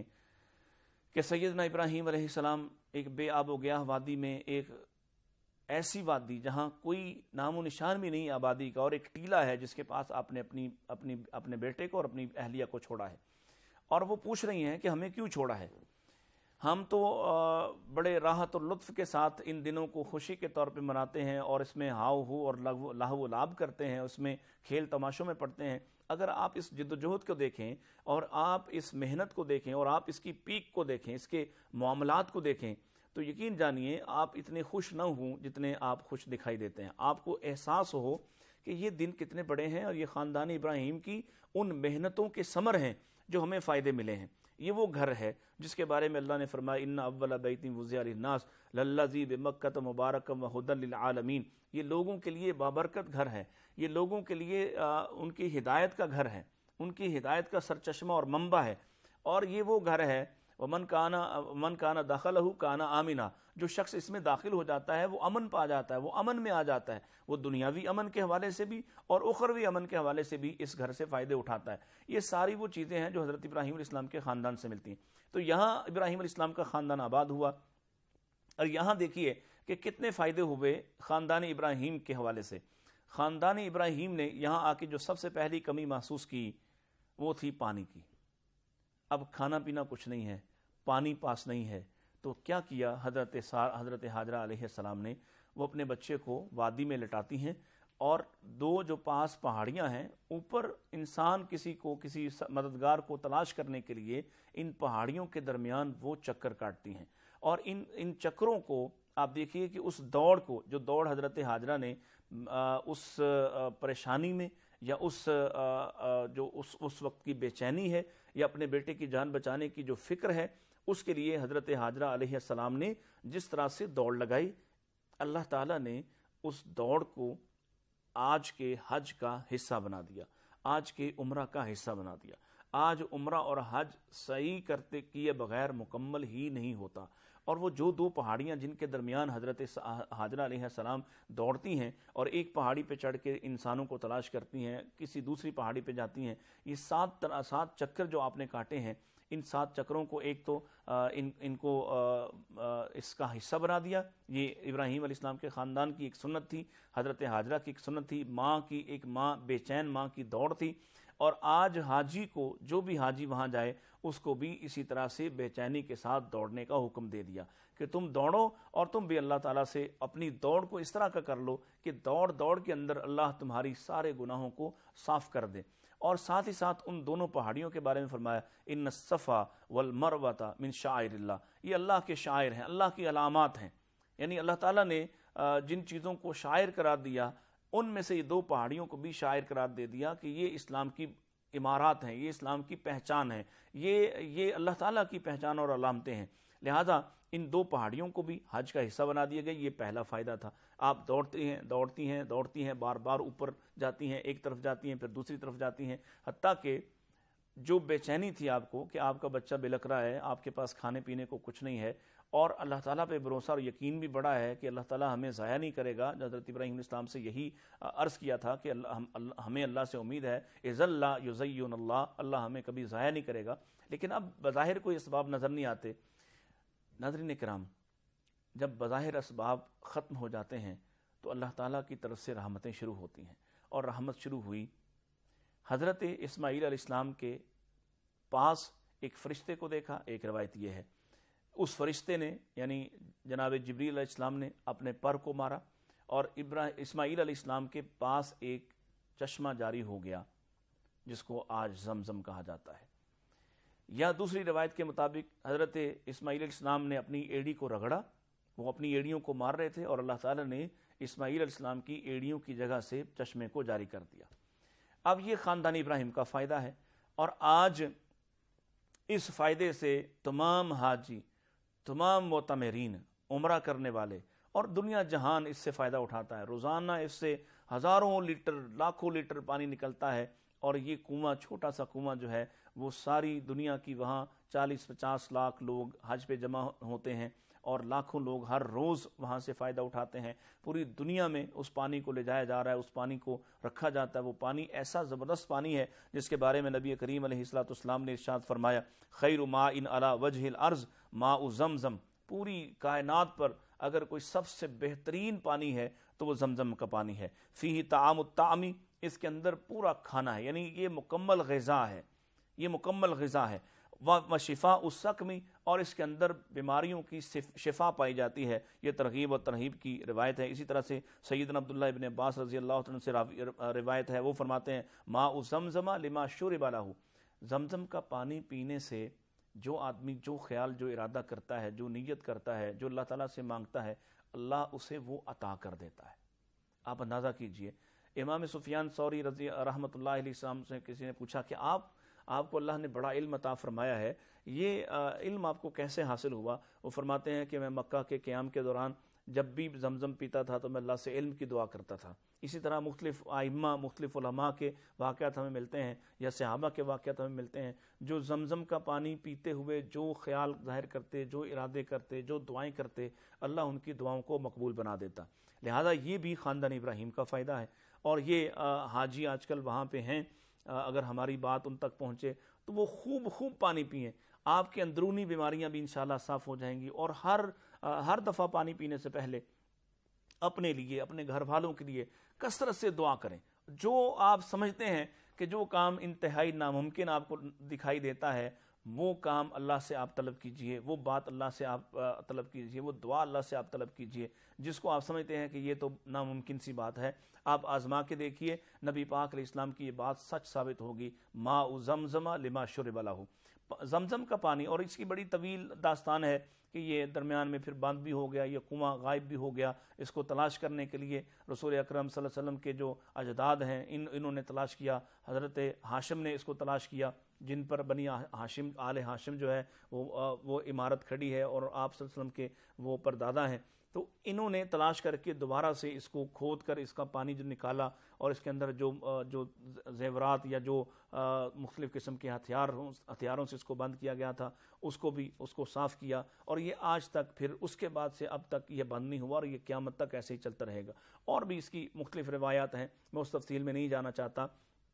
[SPEAKER 3] کہ سیدنا ابراہیم علیہ السلام ایک بے آب و گیاہ وادی میں، ایک ایسی وادی جہاں کوئی نام و نشان بھی نہیں آبادی کا، اور ایک ٹیلا ہے جس کے پاس آپ نے اپنے بیٹے کو اور اپنی اہلیہ کو چھوڑا ہے، اور وہ پوچھ رہی ہیں کہ ہمیں کیوں چھوڑا ہے؟ ہم تو بڑے راحت اور لطف کے ساتھ ان دنوں کو خوشی کے طور پہ مناتے ہیں، اور اس میں ہاؤ ہو اور لہو و لعب کرتے ہیں، اس میں کھیل تماشوں میں پڑتے ہیں۔ اگر آپ اس جد و جہد کو دیکھیں، اور آپ اس محنت کو دیکھیں، اور آپ اس کی پیک کو دیکھیں، اس کے معاملات کو دیکھیں، تو یقین جانیے آپ اتنے خوش نہ ہوں جتنے آپ خوش دکھائی دیتے ہیں. آپ کو احساس ہو کہ یہ دن کتنے بڑے ہیں اور یہ خاندان ابراہیم کی ان محنتوں کے ثمر ہیں جو ہمیں فائدے ملے ہیں. یہ وہ گھر ہے جس کے بارے میں اللہ نے فرمایا ان اول بیت وضع للناس للذی بمکۃ مبارکا وہدی للعالمین. یہ لوگوں کے لیے بابرکت گھر ہے, یہ لوگوں کے لیے ان کی ہدایت کا گھر ہے, ان کی ہدایت کا سرچشمہ اور منبع ہے. اور یہ وہ گھر ہے ومن کان دخلہ کان آمنا, جو شخص اس میں داخل ہو جاتا ہے وہ امن پا جاتا ہے, وہ امن میں آ جاتا ہے, وہ دنیاوی امن کے حوالے سے بھی اور اخروی امن کے حوالے سے بھی اس گھر سے فائدے اٹھاتا ہے. یہ ساری وہ چیزیں ہیں جو حضرت ابراہیم علیہ السلام کے خاندان سے ملتی ہیں. تو یہاں ابراہیم علیہ السلام کا خاندان آباد ہوا, اور یہاں دیکھیے کہ کتنے فائدے ہوئے خاندان ابراہیم کے حوالے سے. خاندان ابراہیم نے یہاں آ کے جو سب سے پہلی کمی محسوس کی وہ تھی پانی کی. اب کھانا پینا کچھ نہیں ہے, پانی پاس نہیں ہے, تو کیا کیا حضرت حاجرہ علیہ السلام نے, وہ اپنے بچے کو وادی میں لٹاتی ہیں اور دو جو پاس پہاڑیاں ہیں اوپر انسان کسی مددگار کو تلاش کرنے کے لیے ان پہاڑیوں کے درمیان وہ چکر کاٹتی ہیں. اور ان چکروں کو آپ دیکھیے کہ اس دوڑ کو, جو دوڑ حضرت حاجرہ نے اس پریشانی میں یا اس وقت کی بے چینی ہے یا اپنے بیٹے کی جان بچانے کی جو فکر ہے, اس کے لیے حضرت حاجرہ علیہ السلام نے جس طرح سے دوڑ لگائی, اللہ تعالیٰ نے اس دوڑ کو آج کے حج کا حصہ بنا دیا, آج کے عمرہ کا حصہ بنا دیا. آج عمرہ اور حج صحیح کیے بغیر مکمل ہی نہیں ہوتا. اور وہ جو دو پہاڑیاں جن کے درمیان حضرت حاجرہ علیہ السلام دوڑتی ہیں اور ایک پہاڑی پہ چڑھ کے انسانوں کو تلاش کرتی ہیں, کسی دوسری پہاڑی پہ جاتی ہیں, یہ 7 چکر جو آپ نے کاٹے ہیں, ان 7 چکروں کو ایک تو ان کو اس کا حصہ بنا دیا. یہ ابراہیم علیہ السلام کے خاندان کی ایک سنت تھی, حضرت حاجرہ کی ایک سنت تھی, ایک ماں بے چین ماں کی دوڑ تھی. اور آج حاجی کو, جو بھی حاجی وہاں جائے اس کو بھی اسی طرح سے بے چینی کے ساتھ دوڑنے کا حکم دے دیا کہ تم دوڑو اور تم بھی اللہ تعالیٰ سے اپنی دوڑ کو اس طرح کا کر لو کہ دوڑ کے اندر اللہ تمہاری سارے گناہوں کو صاف کر دے. اور ساتھ ہی ساتھ ان دونوں پہاڑیوں کے بارے میں فرمایا ان الصفا والمروۃ من شعائر اللہ, یہ اللہ کے شاعر ہیں, اللہ کی علامات ہیں. یعنی اللہ تعالیٰ نے جن چیزوں کو شاعر قرار دیا ان میں سے یہ 2 پہاڑیوں کو بھی شاعر قرار دے دیا کہ یہ اسلام کی عمارات ہیں, یہ اسلام کی پہچان ہے, یہ اللہ تعالیٰ کی پہچان اور علامتیں ہیں. لہذا ان 2 پہاڑیوں کو بھی حج کا حصہ بنا دیا گیا. یہ پہلا فائدہ تھا. آپ دوڑتی ہیں, بار بار اوپر جاتی ہیں, ایک طرف جاتی ہیں پھر دوسری طرف جاتی ہیں, حتیٰ کہ جو بے چینی تھی آپ کو کہ آپ کا بچہ بلک رہا ہے, آپ کے پاس کھانے پینے کو کچھ نہیں ہے, اور اللہ تعالیٰ پہ بھروسہ اور یقین بھی بڑا ہے کہ اللہ تعالیٰ ہمیں ضائع نہیں کرے گا. حضرت ابراہیم علیہ السلام سے یہی عرض کیا تھا کہ ہمیں اللہ سے امید ہے اذ اللہ یزین اللہ, اللہ ہمیں کبھی ضائع نہیں کرے گا. لیکن اب بظاہر کوئی اسباب نظر نہیں آتے. ناظرین کرام, جب بظاہر اسباب ختم ہو جاتے ہیں تو اللہ تعالیٰ کی طرف سے رحمتیں شروع ہوتی ہیں, اور رحمت شروع ہوئی. حضرت اسماعیل علیہ السلام کے پاس ایک فرشتے کو دیکھا. ایک روایت یہ ہے اس فرشتے نے یعنی جناب جبریل علیہ السلام نے اپنے پر کو مارا اور اسماعیل علیہ السلام کے پاس ایک چشمہ جاری ہو گیا جس کو آج زمزم کہا جاتا ہے. یا دوسری روایت کے مطابق حضرت اسماعیل علیہ السلام نے اپنی ایڑی کو رگڑا, وہ اپنی ایڑیوں کو مار رہے تھے اور اللہ تعالیٰ نے اسماعیل علیہ السلام کی ایڑیوں کی جگہ سے چشمے کو جاری کر دیا. اب یہ خاندان ابراہیم کا فائدہ ہے, اور آج اس فائدے سے تمام حاجی, تمام معتمرین, عمرہ کرنے والے اور دنیا جہان اس سے فائدہ اٹھاتا ہے. روزانہ اس سے ہزاروں لیٹر, لاکھوں لیٹر پانی نکلتا ہے, اور یہ کنواں, چھوٹا سا کنواں جو ہے وہ ساری دنیا کی وہاں 40-50 لاکھ لوگ حج پہ جمع ہوتے ہیں اور لاکھوں لوگ ہر روز وہاں سے فائدہ اٹھاتے ہیں. پوری دنیا میں اس پانی کو لے جایا جا رہا ہے, اس پانی کو رکھا جاتا ہے. وہ پانی ایسا زبردست پانی ہے جس کے بارے میں نبی کریم علیہ السلام نے ارشاد فرمایا خیر ماء علی وجہ الارض ماء زمزم. پوری کائنات پر اگر کوئی سب سے بہترین پانی ہے تو وہ زمزم کا پانی ہے. فیہ طعام الطعام, اس کے اندر پورا کھانا ہے, یعنی یہ مکمل غذا ہے, یہ مکمل غذا ہے. وشفاء السقم, اور اس کے اندر بیماریوں کی شفا پائی جاتی ہے. یہ ترغیب اور ترہیب کی روایت ہے. اسی طرح سے سیدنا عبداللہ ابن عباس رضی اللہ عنہ سے روایت ہے, وہ فرماتے ہیں ماء زمزم لما شرب لہ, زمزم کا پانی پینے سے جو آدمی جو خیال جو ارادہ کرتا ہے، جو نیت کرتا ہے، جو اللہ تعالیٰ سے مانگتا ہے، اللہ اسے وہ عطا کر دیتا ہے۔ آپ اندازہ کیجئے، امام سفیان ثوری رضی رحمۃ اللہ علیہ السلام سے کسی نے پوچھا کہ آپ کو اللہ نے بڑا علم عطا فرمایا ہے، یہ علم آپ کو کیسے حاصل ہوا؟ وہ فرماتے ہیں کہ میں مکہ کے قیام کے دوران جب بھی زمزم پیتا تھا تو میں اللہ سے علم کی دعا کرتا تھا۔ اسی طرح مختلف ائمہ، مختلف علماء کے واقعات ہمیں ملتے ہیں، یا صحابہ کے واقعات ہمیں ملتے ہیں، جو زمزم کا پانی پیتے ہوئے جو خیال ظاہر کرتے، جو ارادے کرتے، جو دعائیں کرتے، اللہ ان کی دعاؤں کو مقبول بنا دیتا۔ لہذا یہ بھی خاندان ابراہیم کا فائدہ ہے۔ اور یہ حاجی آج کل وہاں پہ ہیں، اگر ہماری بات ان تک پہنچے تو وہ خوب پانی پئیں، آپ کے اندرونی بیماریاں بھی انشاءاللہ صاف ہو جائیں گی۔ اور ہر دفعہ پانی پینے سے پہلے اپنے لیے، اپنے گھر والوں کے لیے کثرت سے دعا کریں۔ جو آپ سمجھتے ہیں کہ جو کام انتہائی ناممکن آپ کو دکھائی دیتا ہے، وہ کام اللہ سے آپ طلب کیجئے، وہ بات اللہ سے آپ طلب کیجئے، وہ دعا اللہ سے آپ طلب کیجئے، جس کو آپ سمجھتے ہیں کہ یہ تو ناممکن سی بات ہے۔ آپ آزما کے دیکھیے، نبی پاک علیہ السلام کی یہ بات سچ ثابت ہوگی، ماء زمزم لما شرب لہ، زمزم کا پانی۔ اور اس کی بڑی طویل داستان ہے کہ یہ درمیان میں پھر بند بھی ہو گیا، یہ کنواں غائب بھی ہو گیا۔ اس کو تلاش کرنے کے لیے رسول اکرم صلی اللہ علیہ وسلم کے جو اجداد ہیں انہوں نے تلاش کیا، حضرت ہاشم نے اس کو تلاش کیا، جن پر بنی ہاشم، آل ہاشم جو ہے وہ عمارت کھڑی ہے، اور آپ صلی اللہ علیہ وسلم کے وہ پردادا ہیں۔ تو انہوں نے تلاش کر کے دوبارہ سے اس کو کھود کر اس کا پانی جو نکالا، اور اس کے اندر جو زیورات یا جو مختلف قسم کے ہتھیاروں سے اس کو بند کیا گیا تھا، اس کو صاف کیا، اور یہ آج تک پھر اس کے بعد سے اب تک یہ بند نہیں ہوا، اور یہ قیامت تک ایسے ہی چلتا رہے گا۔ اور بھی اس کی مختلف روایات ہیں، میں اس تفصیل میں نہیں جانا چاہتا۔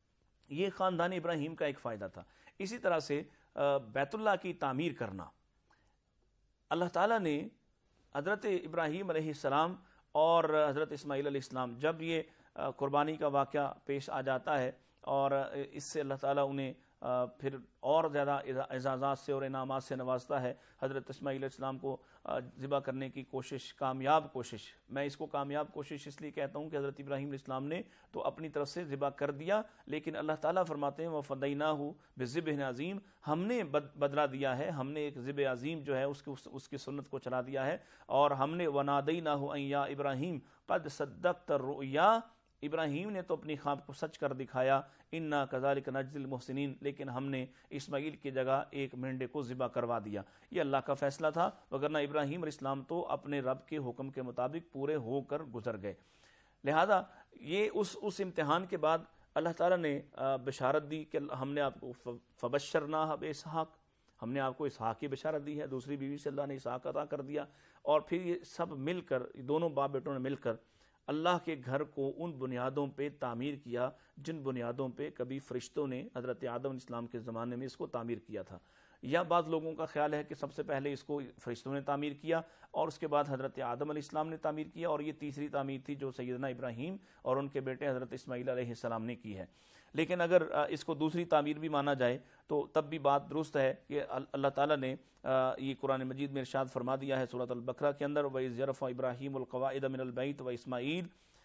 [SPEAKER 3] یہ خاندان ابراہیم کا ایک فائدہ تھا۔ اسی طرح سے بیت اللہ کی تعمیر کرنا، اللہ تعالیٰ نے حضرت ابراہیم علیہ السلام اور حضرت اسماعیل علیہ السلام، جب یہ قربانی کا واقعہ پیش آ جاتا ہے، اور اس سے اللہ تعالیٰ انہیں پھر اور زیادہ اعزازات سے اور انعامات سے نوازتا ہے۔ حضرت اسماعیل علیہ السلام کو ذبح کرنے کی کوشش، کامیاب کوشش، میں اس کو کامیاب کوشش اس لیے کہتا ہوں کہ حضرت ابراہیم علیہ السلام نے تو اپنی طرف سے ذبح کر دیا، لیکن اللہ تعالیٰ فرماتے ہیں وَفَدَيْنَاهُ بِذِبْحٍ عَظِيمٍ، ہم نے بدلہ دیا ہے، ہم نے ایک ذبح عظیم جو ہے اس کی سنت کو چلا دیا ہے، اور ہم نے وَنَادَيْنَاهُ أَن يَا إِبْرَاهِيمُ قَدْ صَدَّقْتَ الرُّؤْيَا، ابراہیم نے تو اپنی خواب کو سچ کر دکھایا، اِنَّا كَذَلِكَ نَجْزِي الْمُحْسِنِينَ، لیکن ہم نے اسماعیل کی جگہ ایک مینڈے کو ذبح کروا دیا۔ یہ اللہ کا فیصلہ تھا، وگرنہ ابراہیم علیہ السلام تو اپنے رب کے حکم کے مطابق پورے ہو کر گزر گئے۔ لہذا یہ اس امتحان کے بعد اللہ تعالیٰ نے بشارت دی کہ ہم نے آپ کو فبشرناہ باسحاق، ہم نے آپ کو اسحاق کی بشارت دی ہے، دوسری بیوی سے اللہ نے اسحاق عطا کر دیا۔ اور پھر یہ سب مل کر، دونوں باپ بیٹوں نے مل کر اللہ کے گھر کو ان بنیادوں پہ تعمیر کیا جن بنیادوں پہ کبھی فرشتوں نے حضرت آدم علیہ السلام کے زمانے میں اس کو تعمیر کیا تھا، یا بعض لوگوں کا خیال ہے کہ سب سے پہلے اس کو فرشتوں نے تعمیر کیا، اور اس کے بعد حضرت آدم علیہ السلام نے تعمیر کیا، اور یہ تیسری تعمیر تھی جو سیدنا ابراہیم اور ان کے بیٹے حضرت اسماعیل علیہ السلام نے کی ہے۔ لیکن اگر اس کو دوسری تعمیر بھی مانا جائے تو تب بھی بات درست ہے کہ اللہ تعالیٰ نے یہ قرآن مجید میں ارشاد فرما دیا ہے سورۃ البقرہ کے اندر، وَإِذْ يَرْفَعُ إِبْرَاهِيمُ الْقَوَاعِدَ مِنَ الْبَيْتِ وَإِسْمَاعِيلُ،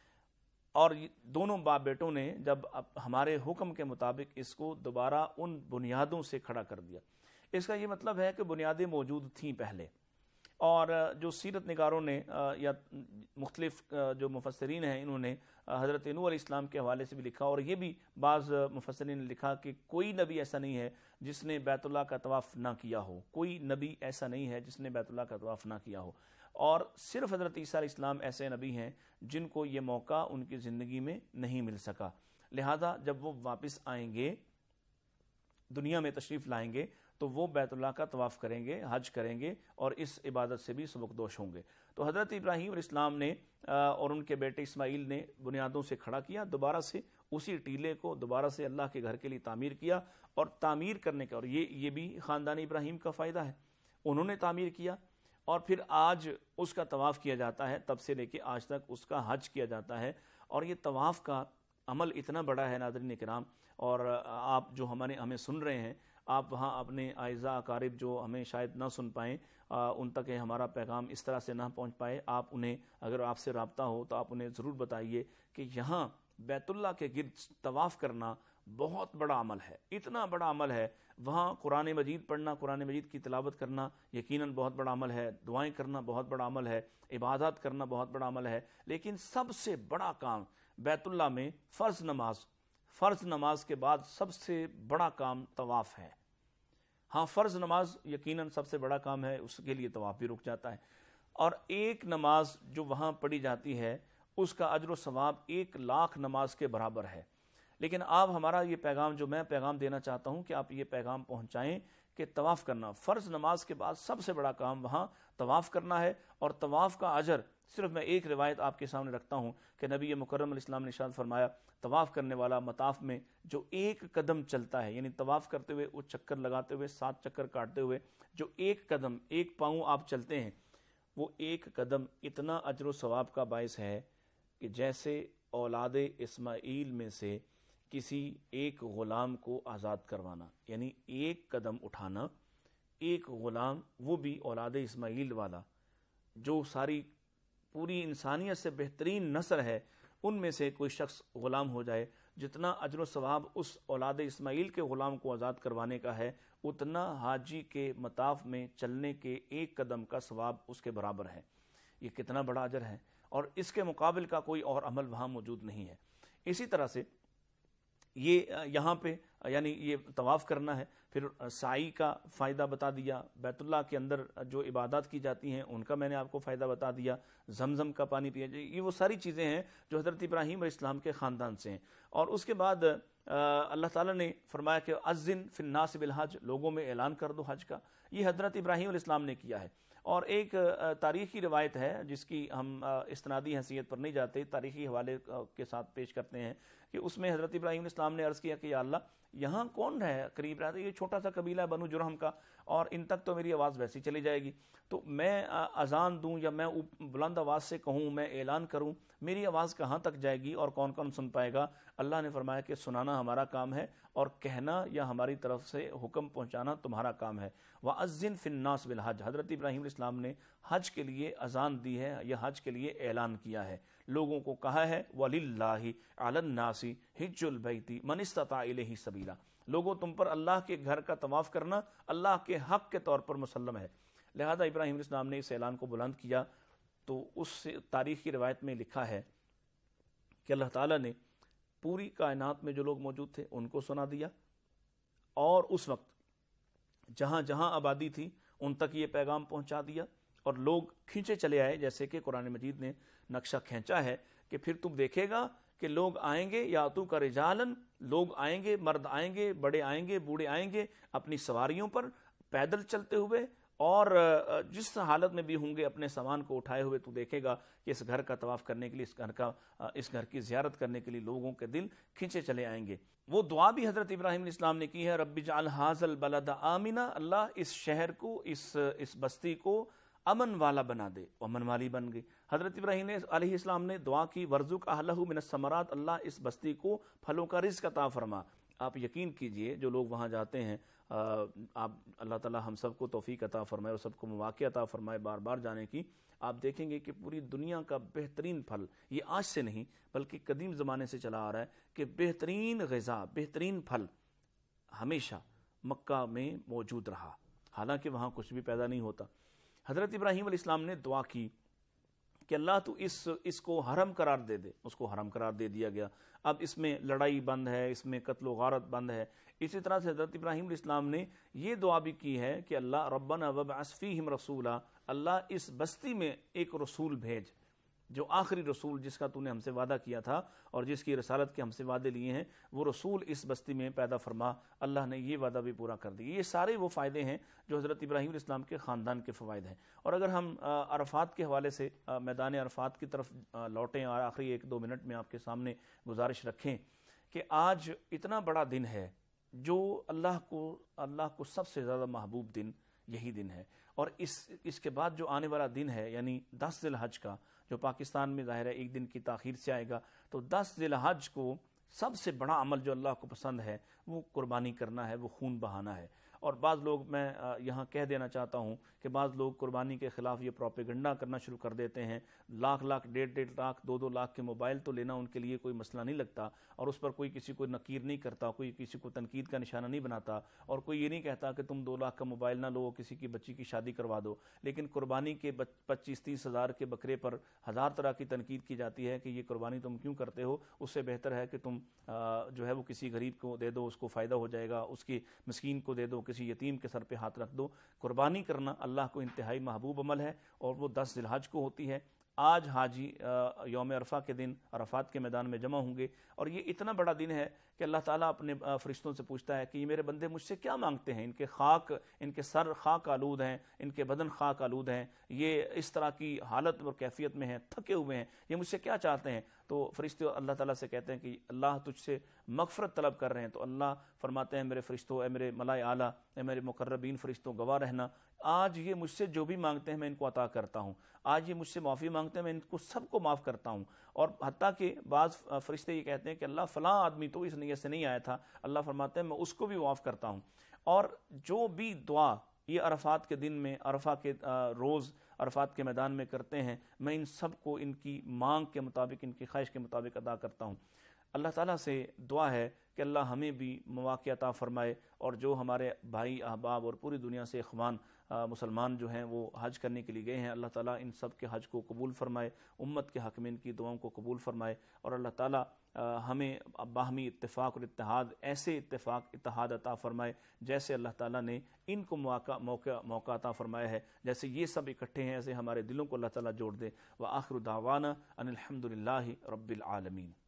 [SPEAKER 3] اور دونوں باپ بیٹوں نے جب ہمارے حکم کے مطابق اس کو دوبارہ ان بنیادوں سے کھڑا کر دیا۔ اس کا یہ مطلب ہے کہ بنیادیں موجود تھیں پہلے، اور جو سیرت نگاروں نے یا مختلف جو مفسرین ہیں انہوں نے حضرت نوح علیہ السلام کے حوالے سے بھی لکھا، اور یہ بھی بعض مفسرین نے لکھا کہ کوئی نبی ایسا نہیں ہے جس نے بیت اللہ کا طواف نہ کیا ہو، کوئی نبی ایسا نہیں ہے جس نے بیت اللہ کا طواف نہ کیا ہو، اور صرف حضرت عیسیٰ علیہ السلام ایسے نبی ہیں جن کو یہ موقع ان کی زندگی میں نہیں مل سکا۔ لہذا جب وہ واپس آئیں گے، دنیا میں تشریف لائیں گے، تو وہ بیت اللہ کا طواف کریں گے، حج کریں گے، اور اس عبادت سے بھی سبکدوش ہوں گے۔ تو حضرت ابراہیم علیہ السلام نے اور ان کے بیٹے اسماعیل نے بنیادوں سے کھڑا کیا، دوبارہ سے اسی ٹیلے کو دوبارہ سے اللہ کے گھر کے لیے تعمیر کیا، اور تعمیر کرنے کا، اور یہ بھی خاندان ابراہیم کا فائدہ ہے، انہوں نے تعمیر کیا، اور پھر آج اس کا طواف کیا جاتا ہے، تب سے لے کے آج تک اس کا حج کیا جاتا ہے۔ اور یہ طواف کا عمل اتنا بڑا ہے ناظرین کرام، اور آپ جو ہمیں سن رہے ہیں، آپ وہاں اپنے اعزاء اقارب جو ہمیں شاید نہ سن پائیں، ان تک ہمارا پیغام اس طرح سے نہ پہنچ پائے، آپ انہیں، اگر آپ سے رابطہ ہو تو آپ انہیں ضرور بتائیے کہ یہاں بیت اللہ کے گرد طواف کرنا بہت بڑا عمل ہے، اتنا بڑا عمل ہے. وہاں قرآن مجید پڑھنا، قرآن مجید کی تلاوت کرنا یقیناً بہت بڑا عمل ہے، دعائیں کرنا بہت بڑا عمل ہے، عبادات کرنا بہت بڑا عمل ہے. لیکن سب سے بڑا کام بیت اللہ میں فرض نماز کے بعد سب سے بڑا کام طواف ہے. ہاں فرض نماز یقیناً سب سے بڑا کام ہے، اس کے لیے طواف بھی رک جاتا ہے. اور ایک نماز جو وہاں پڑھی جاتی ہے اس کا اجر و ثواب 1,00,000 نماز کے برابر ہے. لیکن آپ ہمارا یہ پیغام، جو میں پیغام دینا چاہتا ہوں کہ آپ یہ پیغام پہنچائیں کہ طواف کرنا فرض نماز کے بعد سب سے بڑا کام وہاں طواف کرنا ہے. اور طواف کا اجر صرف میں ایک روایت آپ کے سامنے رکھتا ہوں کہ نبی مکرم علیہ السلام نے ارشاد فرمایا، طواف کرنے والا مطاف میں جو ایک قدم چلتا ہے، یعنی طواف کرتے ہوئے وہ چکر لگاتے ہوئے 7 چکر کاٹتے ہوئے جو ایک قدم، ایک پاؤں آپ چلتے ہیں، وہ ایک قدم اتنا اجر و ثواب کا باعث ہے کہ جیسے اولاد اسماعیل میں سے کسی ایک غلام کو آزاد کروانا. یعنی ایک قدم اٹھانا، ایک غلام، وہ بھی اولاد اسماعیل والا، جو ساری پوری انسانیت سے بہترین نسل ہے، ان میں سے کوئی شخص غلام ہو جائے، جتنا اجر و ثواب اس اولاد اسماعیل کے غلام کو آزاد کروانے کا ہے، اتنا حاجی کے مطاف میں چلنے کے ایک قدم کا ثواب اس کے برابر ہے. یہ کتنا بڑا اجر ہے، اور اس کے مقابل کا کوئی اور عمل وہاں موجود نہیں ہے. اسی طرح سے یہ یہاں پہ یعنی یہ طواف کرنا ہے. پھر سعی کا فائدہ بتا دیا، بیت اللہ کے اندر جو عبادات کی جاتی ہیں ان کا میں نے آپ کو فائدہ بتا دیا، زمزم کا پانی پیا جائے، یہ وہ ساری چیزیں ہیں جو حضرت ابراہیم علیہ السلام کے خاندان سے ہیں. اور اس کے بعد اللہ تعالیٰ نے فرمایا کہ اذن فی الناس بالحج، لوگوں میں اعلان کر دو حج کا. یہ حضرت ابراہیم علیہ السلام نے کیا ہے. اور ایک تاریخی روایت ہے جس کی ہم استنادی حیثیت پر نہیں جاتے، تاریخی حوالے کے ساتھ پیش کرتے ہیں کہ اس میں حضرت ابراہیم علیہ السلام نے عرض کیا کہ یا اللہ، یہاں کون ہے قریب رہتا ہے؟ یہ چھوٹا سا قبیلہ ہے بنو جرہم کا، اور ان تک تو میری آواز ویسی چلی جائے گی، تو میں اذان دوں یا میں بلند آواز سے کہوں، میں اعلان کروں، میری آواز کہاں تک جائے گی اور کون کون سن پائے گا؟ اللہ نے فرمایا کہ سنانا ہمارا کام ہے، اور کہنا یا ہماری طرف سے حکم پہنچانا تمہارا کام ہے. وَأَذِّن فِي النَّاسِ بِالْحَجِّ، حضرت ابراہیم علیہ السلام نے حج کے لیے اذان دی ہے یا حج کے لیے اعلان کیا ہے، لوگوں کو کہا ہے وَلِلَّهِ عَلَى النَّاسِ حِجُّ الْبَيْتِ مَنِ اسْتَطَاعَ إِلَيْهِ سَبِيلًا، لوگوں تم پر اللہ کے گھر کا طواف کرنا اللہ کے حق کے طور پر مسلم ہے. لہذا ابراہیم علیہ السلام نے اس اعلان کو بلند کیا. تو اس تاریخی روایت میں لکھا ہے کہ اللہ تعالیٰ نے پوری کائنات میں جو لوگ موجود تھے ان کو سنا دیا، اور اس وقت جہاں جہاں آبادی تھی ان تک یہ پیغام پہنچا دیا، اور لوگ کھینچے چلے آئے، جیسے کہ قرآن مجید نے نقشہ کھینچا ہے کہ پھر تم دیکھے گا کہ لوگ آئیں گے، یاتو کا رجالن، لوگ آئیں گے، مرد آئیں گے، بڑے آئیں گے، بوڑھے آئیں گے، اپنی سواریوں پر پیدل چلتے ہوئے، اور جس حالت میں بھی ہوں گے اپنے سامان کو اٹھائے ہوئے. تو دیکھے گا کہ اس گھر کا طواف کرنے کے لیے، اس گھر کی زیارت کرنے کے لیے لوگوں کے دل کھینچے چلے آئیں گے. وہ دعا بھی حضرت ابراہیم علیہ السلام نے کی ہے، رب اجعل ھذا البلد آمنا، اللہ اس شہر کو، اس بستی کو امن والا بنا دے. امن والی بن گئی. حضرت ابراہیم علیہ السلام نے دعا کی ورزق اہلہ من الثمرات، اللہ اس بستی کو پھلوں کا رزق عطا فرما. آپ یقین کیجئے جو لوگ وہاں جاتے ہیں، آپ اللہ تعالی ہم سب کو توفیق عطا فرمائے اور سب کو مواقع عطا فرمائے بار بار جانے کی. آپ دیکھیں گے کہ پوری دنیا کا بہترین پھل، یہ آج سے نہیں بلکہ قدیم زمانے سے چلا آ رہا ہے کہ بہترین غذا، بہترین پھل ہمیشہ مکہ میں موجود رہا، حالانکہ وہاں کچھ بھی پیدا نہیں ہوتا. حضرت ابراہیم علیہ السلام نے دعا کی کہ اللہ تو اس کو حرم قرار دے دے. اس کو حرم قرار دے دیا گیا. اب اس میں لڑائی بند ہے، اس میں قتل و غارت بند ہے. اسی طرح سے حضرت ابراہیم علیہ السلام نے یہ دعا بھی کی ہے کہ اللہ ربنا وابعث فیہم رسولا، اللہ اس بستی میں ایک رسول بھیج، جو آخری رسول جس کا تو نے ہم سے وعدہ کیا تھا اور جس کی رسالت کے ہم سے وعدے لیے ہیں، وہ رسول اس بستی میں پیدا فرما. اللہ نے یہ وعدہ بھی پورا کر دیا. یہ سارے وہ فائدے ہیں جو حضرت ابراہیم علیہ السلام کے خاندان کے فوائد ہیں. اور اگر ہم عرفات کے حوالے سے میدان عرفات کی طرف لوٹیں اور آخری 1-2 منٹ میں آپ کے سامنے گزارش رکھیں کہ آج اتنا بڑا دن ہے جو اللہ کو سب سے زیادہ محبوب دن یہی دن ہے. اور اس کے بعد جو آنے والا دن ہے یعنی 10 ذی الحج کا، جو پاکستان میں ظاہر ہے ایک دن کی تاخیر سے آئے گا، تو 10 ذی الحج کو سب سے بڑا عمل جو اللہ کو پسند ہے وہ قربانی کرنا ہے، وہ خون بہانا ہے. اور بعض لوگ، میں یہاں کہہ دینا چاہتا ہوں کہ بعض لوگ قربانی کے خلاف یہ پروپیگنڈا کرنا شروع کر دیتے ہیں. لاکھ 1.5 لاکھ 2 لاکھ کے موبائل تو لینا ان کے لیے کوئی مسئلہ نہیں لگتا، اور اس پر کوئی کسی کو نکیر نہیں کرتا، کوئی کسی کو تنقید کا نشانہ نہیں بناتا، اور کوئی یہ نہیں کہتا کہ تم 2 لاکھ کا موبائل نہ لو، کسی کی بچی کی شادی کروا دو. لیکن قربانی کے 25-30 ہزار کے بکرے پر 1000 طرح کی تنقید کی جاتی ہے کہ یہ قربانی تم کیوں کرتے ہو؟ اس سے بہتر ہے کہ تم جو ہے وہ کسی غریب کو دے دو، اس کو فائدہ ہو جائے گا، اس کی مسکین کو دے دو، کسی یتیم کے سر پہ ہاتھ رکھ دو. قربانی کرنا اللہ کو انتہائی محبوب عمل ہے، اور وہ 10 ذی الحج کو ہوتی ہے. آج حاجی یوم عرفہ کے دن عرفات کے میدان میں جمع ہوں گے، اور یہ اتنا بڑا دن ہے کہ اللہ تعالیٰ اپنے فرشتوں سے پوچھتا ہے کہ یہ میرے بندے مجھ سے کیا مانگتے ہیں؟ ان کے سر خاک آلود ہیں، ان کے بدن خاک آلود ہیں، یہ اس طرح کی حالت اور کیفیت میں ہیں، تھکے ہوئے ہیں، یہ مجھ سے کیا چاہتے ہیں؟ تو فرشتے اللہ تعالیٰ سے کہتے ہیں کہ اللہ تجھ سے مغفرت طلب کر رہے ہیں. تو اللہ فرماتے ہیں میرے فرشتوں، اے میرے ملائے اعلیٰ، اے میرے مقربین فرشتوں، گواہ رہنا آج یہ مجھ سے جو بھی مانگتے ہیں میں ان کو عطا کرتا ہوں. آج یہ مجھ سے معافی مانگتے ہیں، میں ان کو سب کو معاف کرتا ہوں. اور حتیٰ کہ بعض فرشتے یہ کہتے ہیں کہ اللہ فلاں آدمی تو اس نیت سے نہیں آیا تھا، اللہ فرماتے ہیں میں اس کو بھی معاف کرتا ہوں. اور جو بھی دعا یہ عرفات کے دن میں، عرفہ کے روز عرفات کے میدان میں کرتے ہیں، میں ان سب کو ان کی مانگ کے مطابق، ان کی خواہش کے مطابق ادا کرتا ہوں. اللہ تعالیٰ سے دعا ہے کہ اللہ ہمیں بھی مواقع عطا فرمائے، اور جو ہمارے بھائی احباب اور پوری دنیا سے اخوان مسلمان جو ہیں وہ حج کرنے کے لیے گئے ہیں، اللہ تعالیٰ ان سب کے حج کو قبول فرمائے، امت کے حق میں ان کی دعاؤں کو قبول فرمائے، اور اللہ تعالیٰ ہمیں باہمی اتفاق اور اتحاد، ایسے اتحاد عطا فرمائے جیسے اللہ تعالیٰ نے ان کو موقع عطا فرمایا ہے. جیسے یہ سب اکٹھے ہیں، ایسے ہمارے دلوں کو اللہ تعالیٰ جوڑ دے. وآخر دعوانا ان الحمد للہ رب العالمین.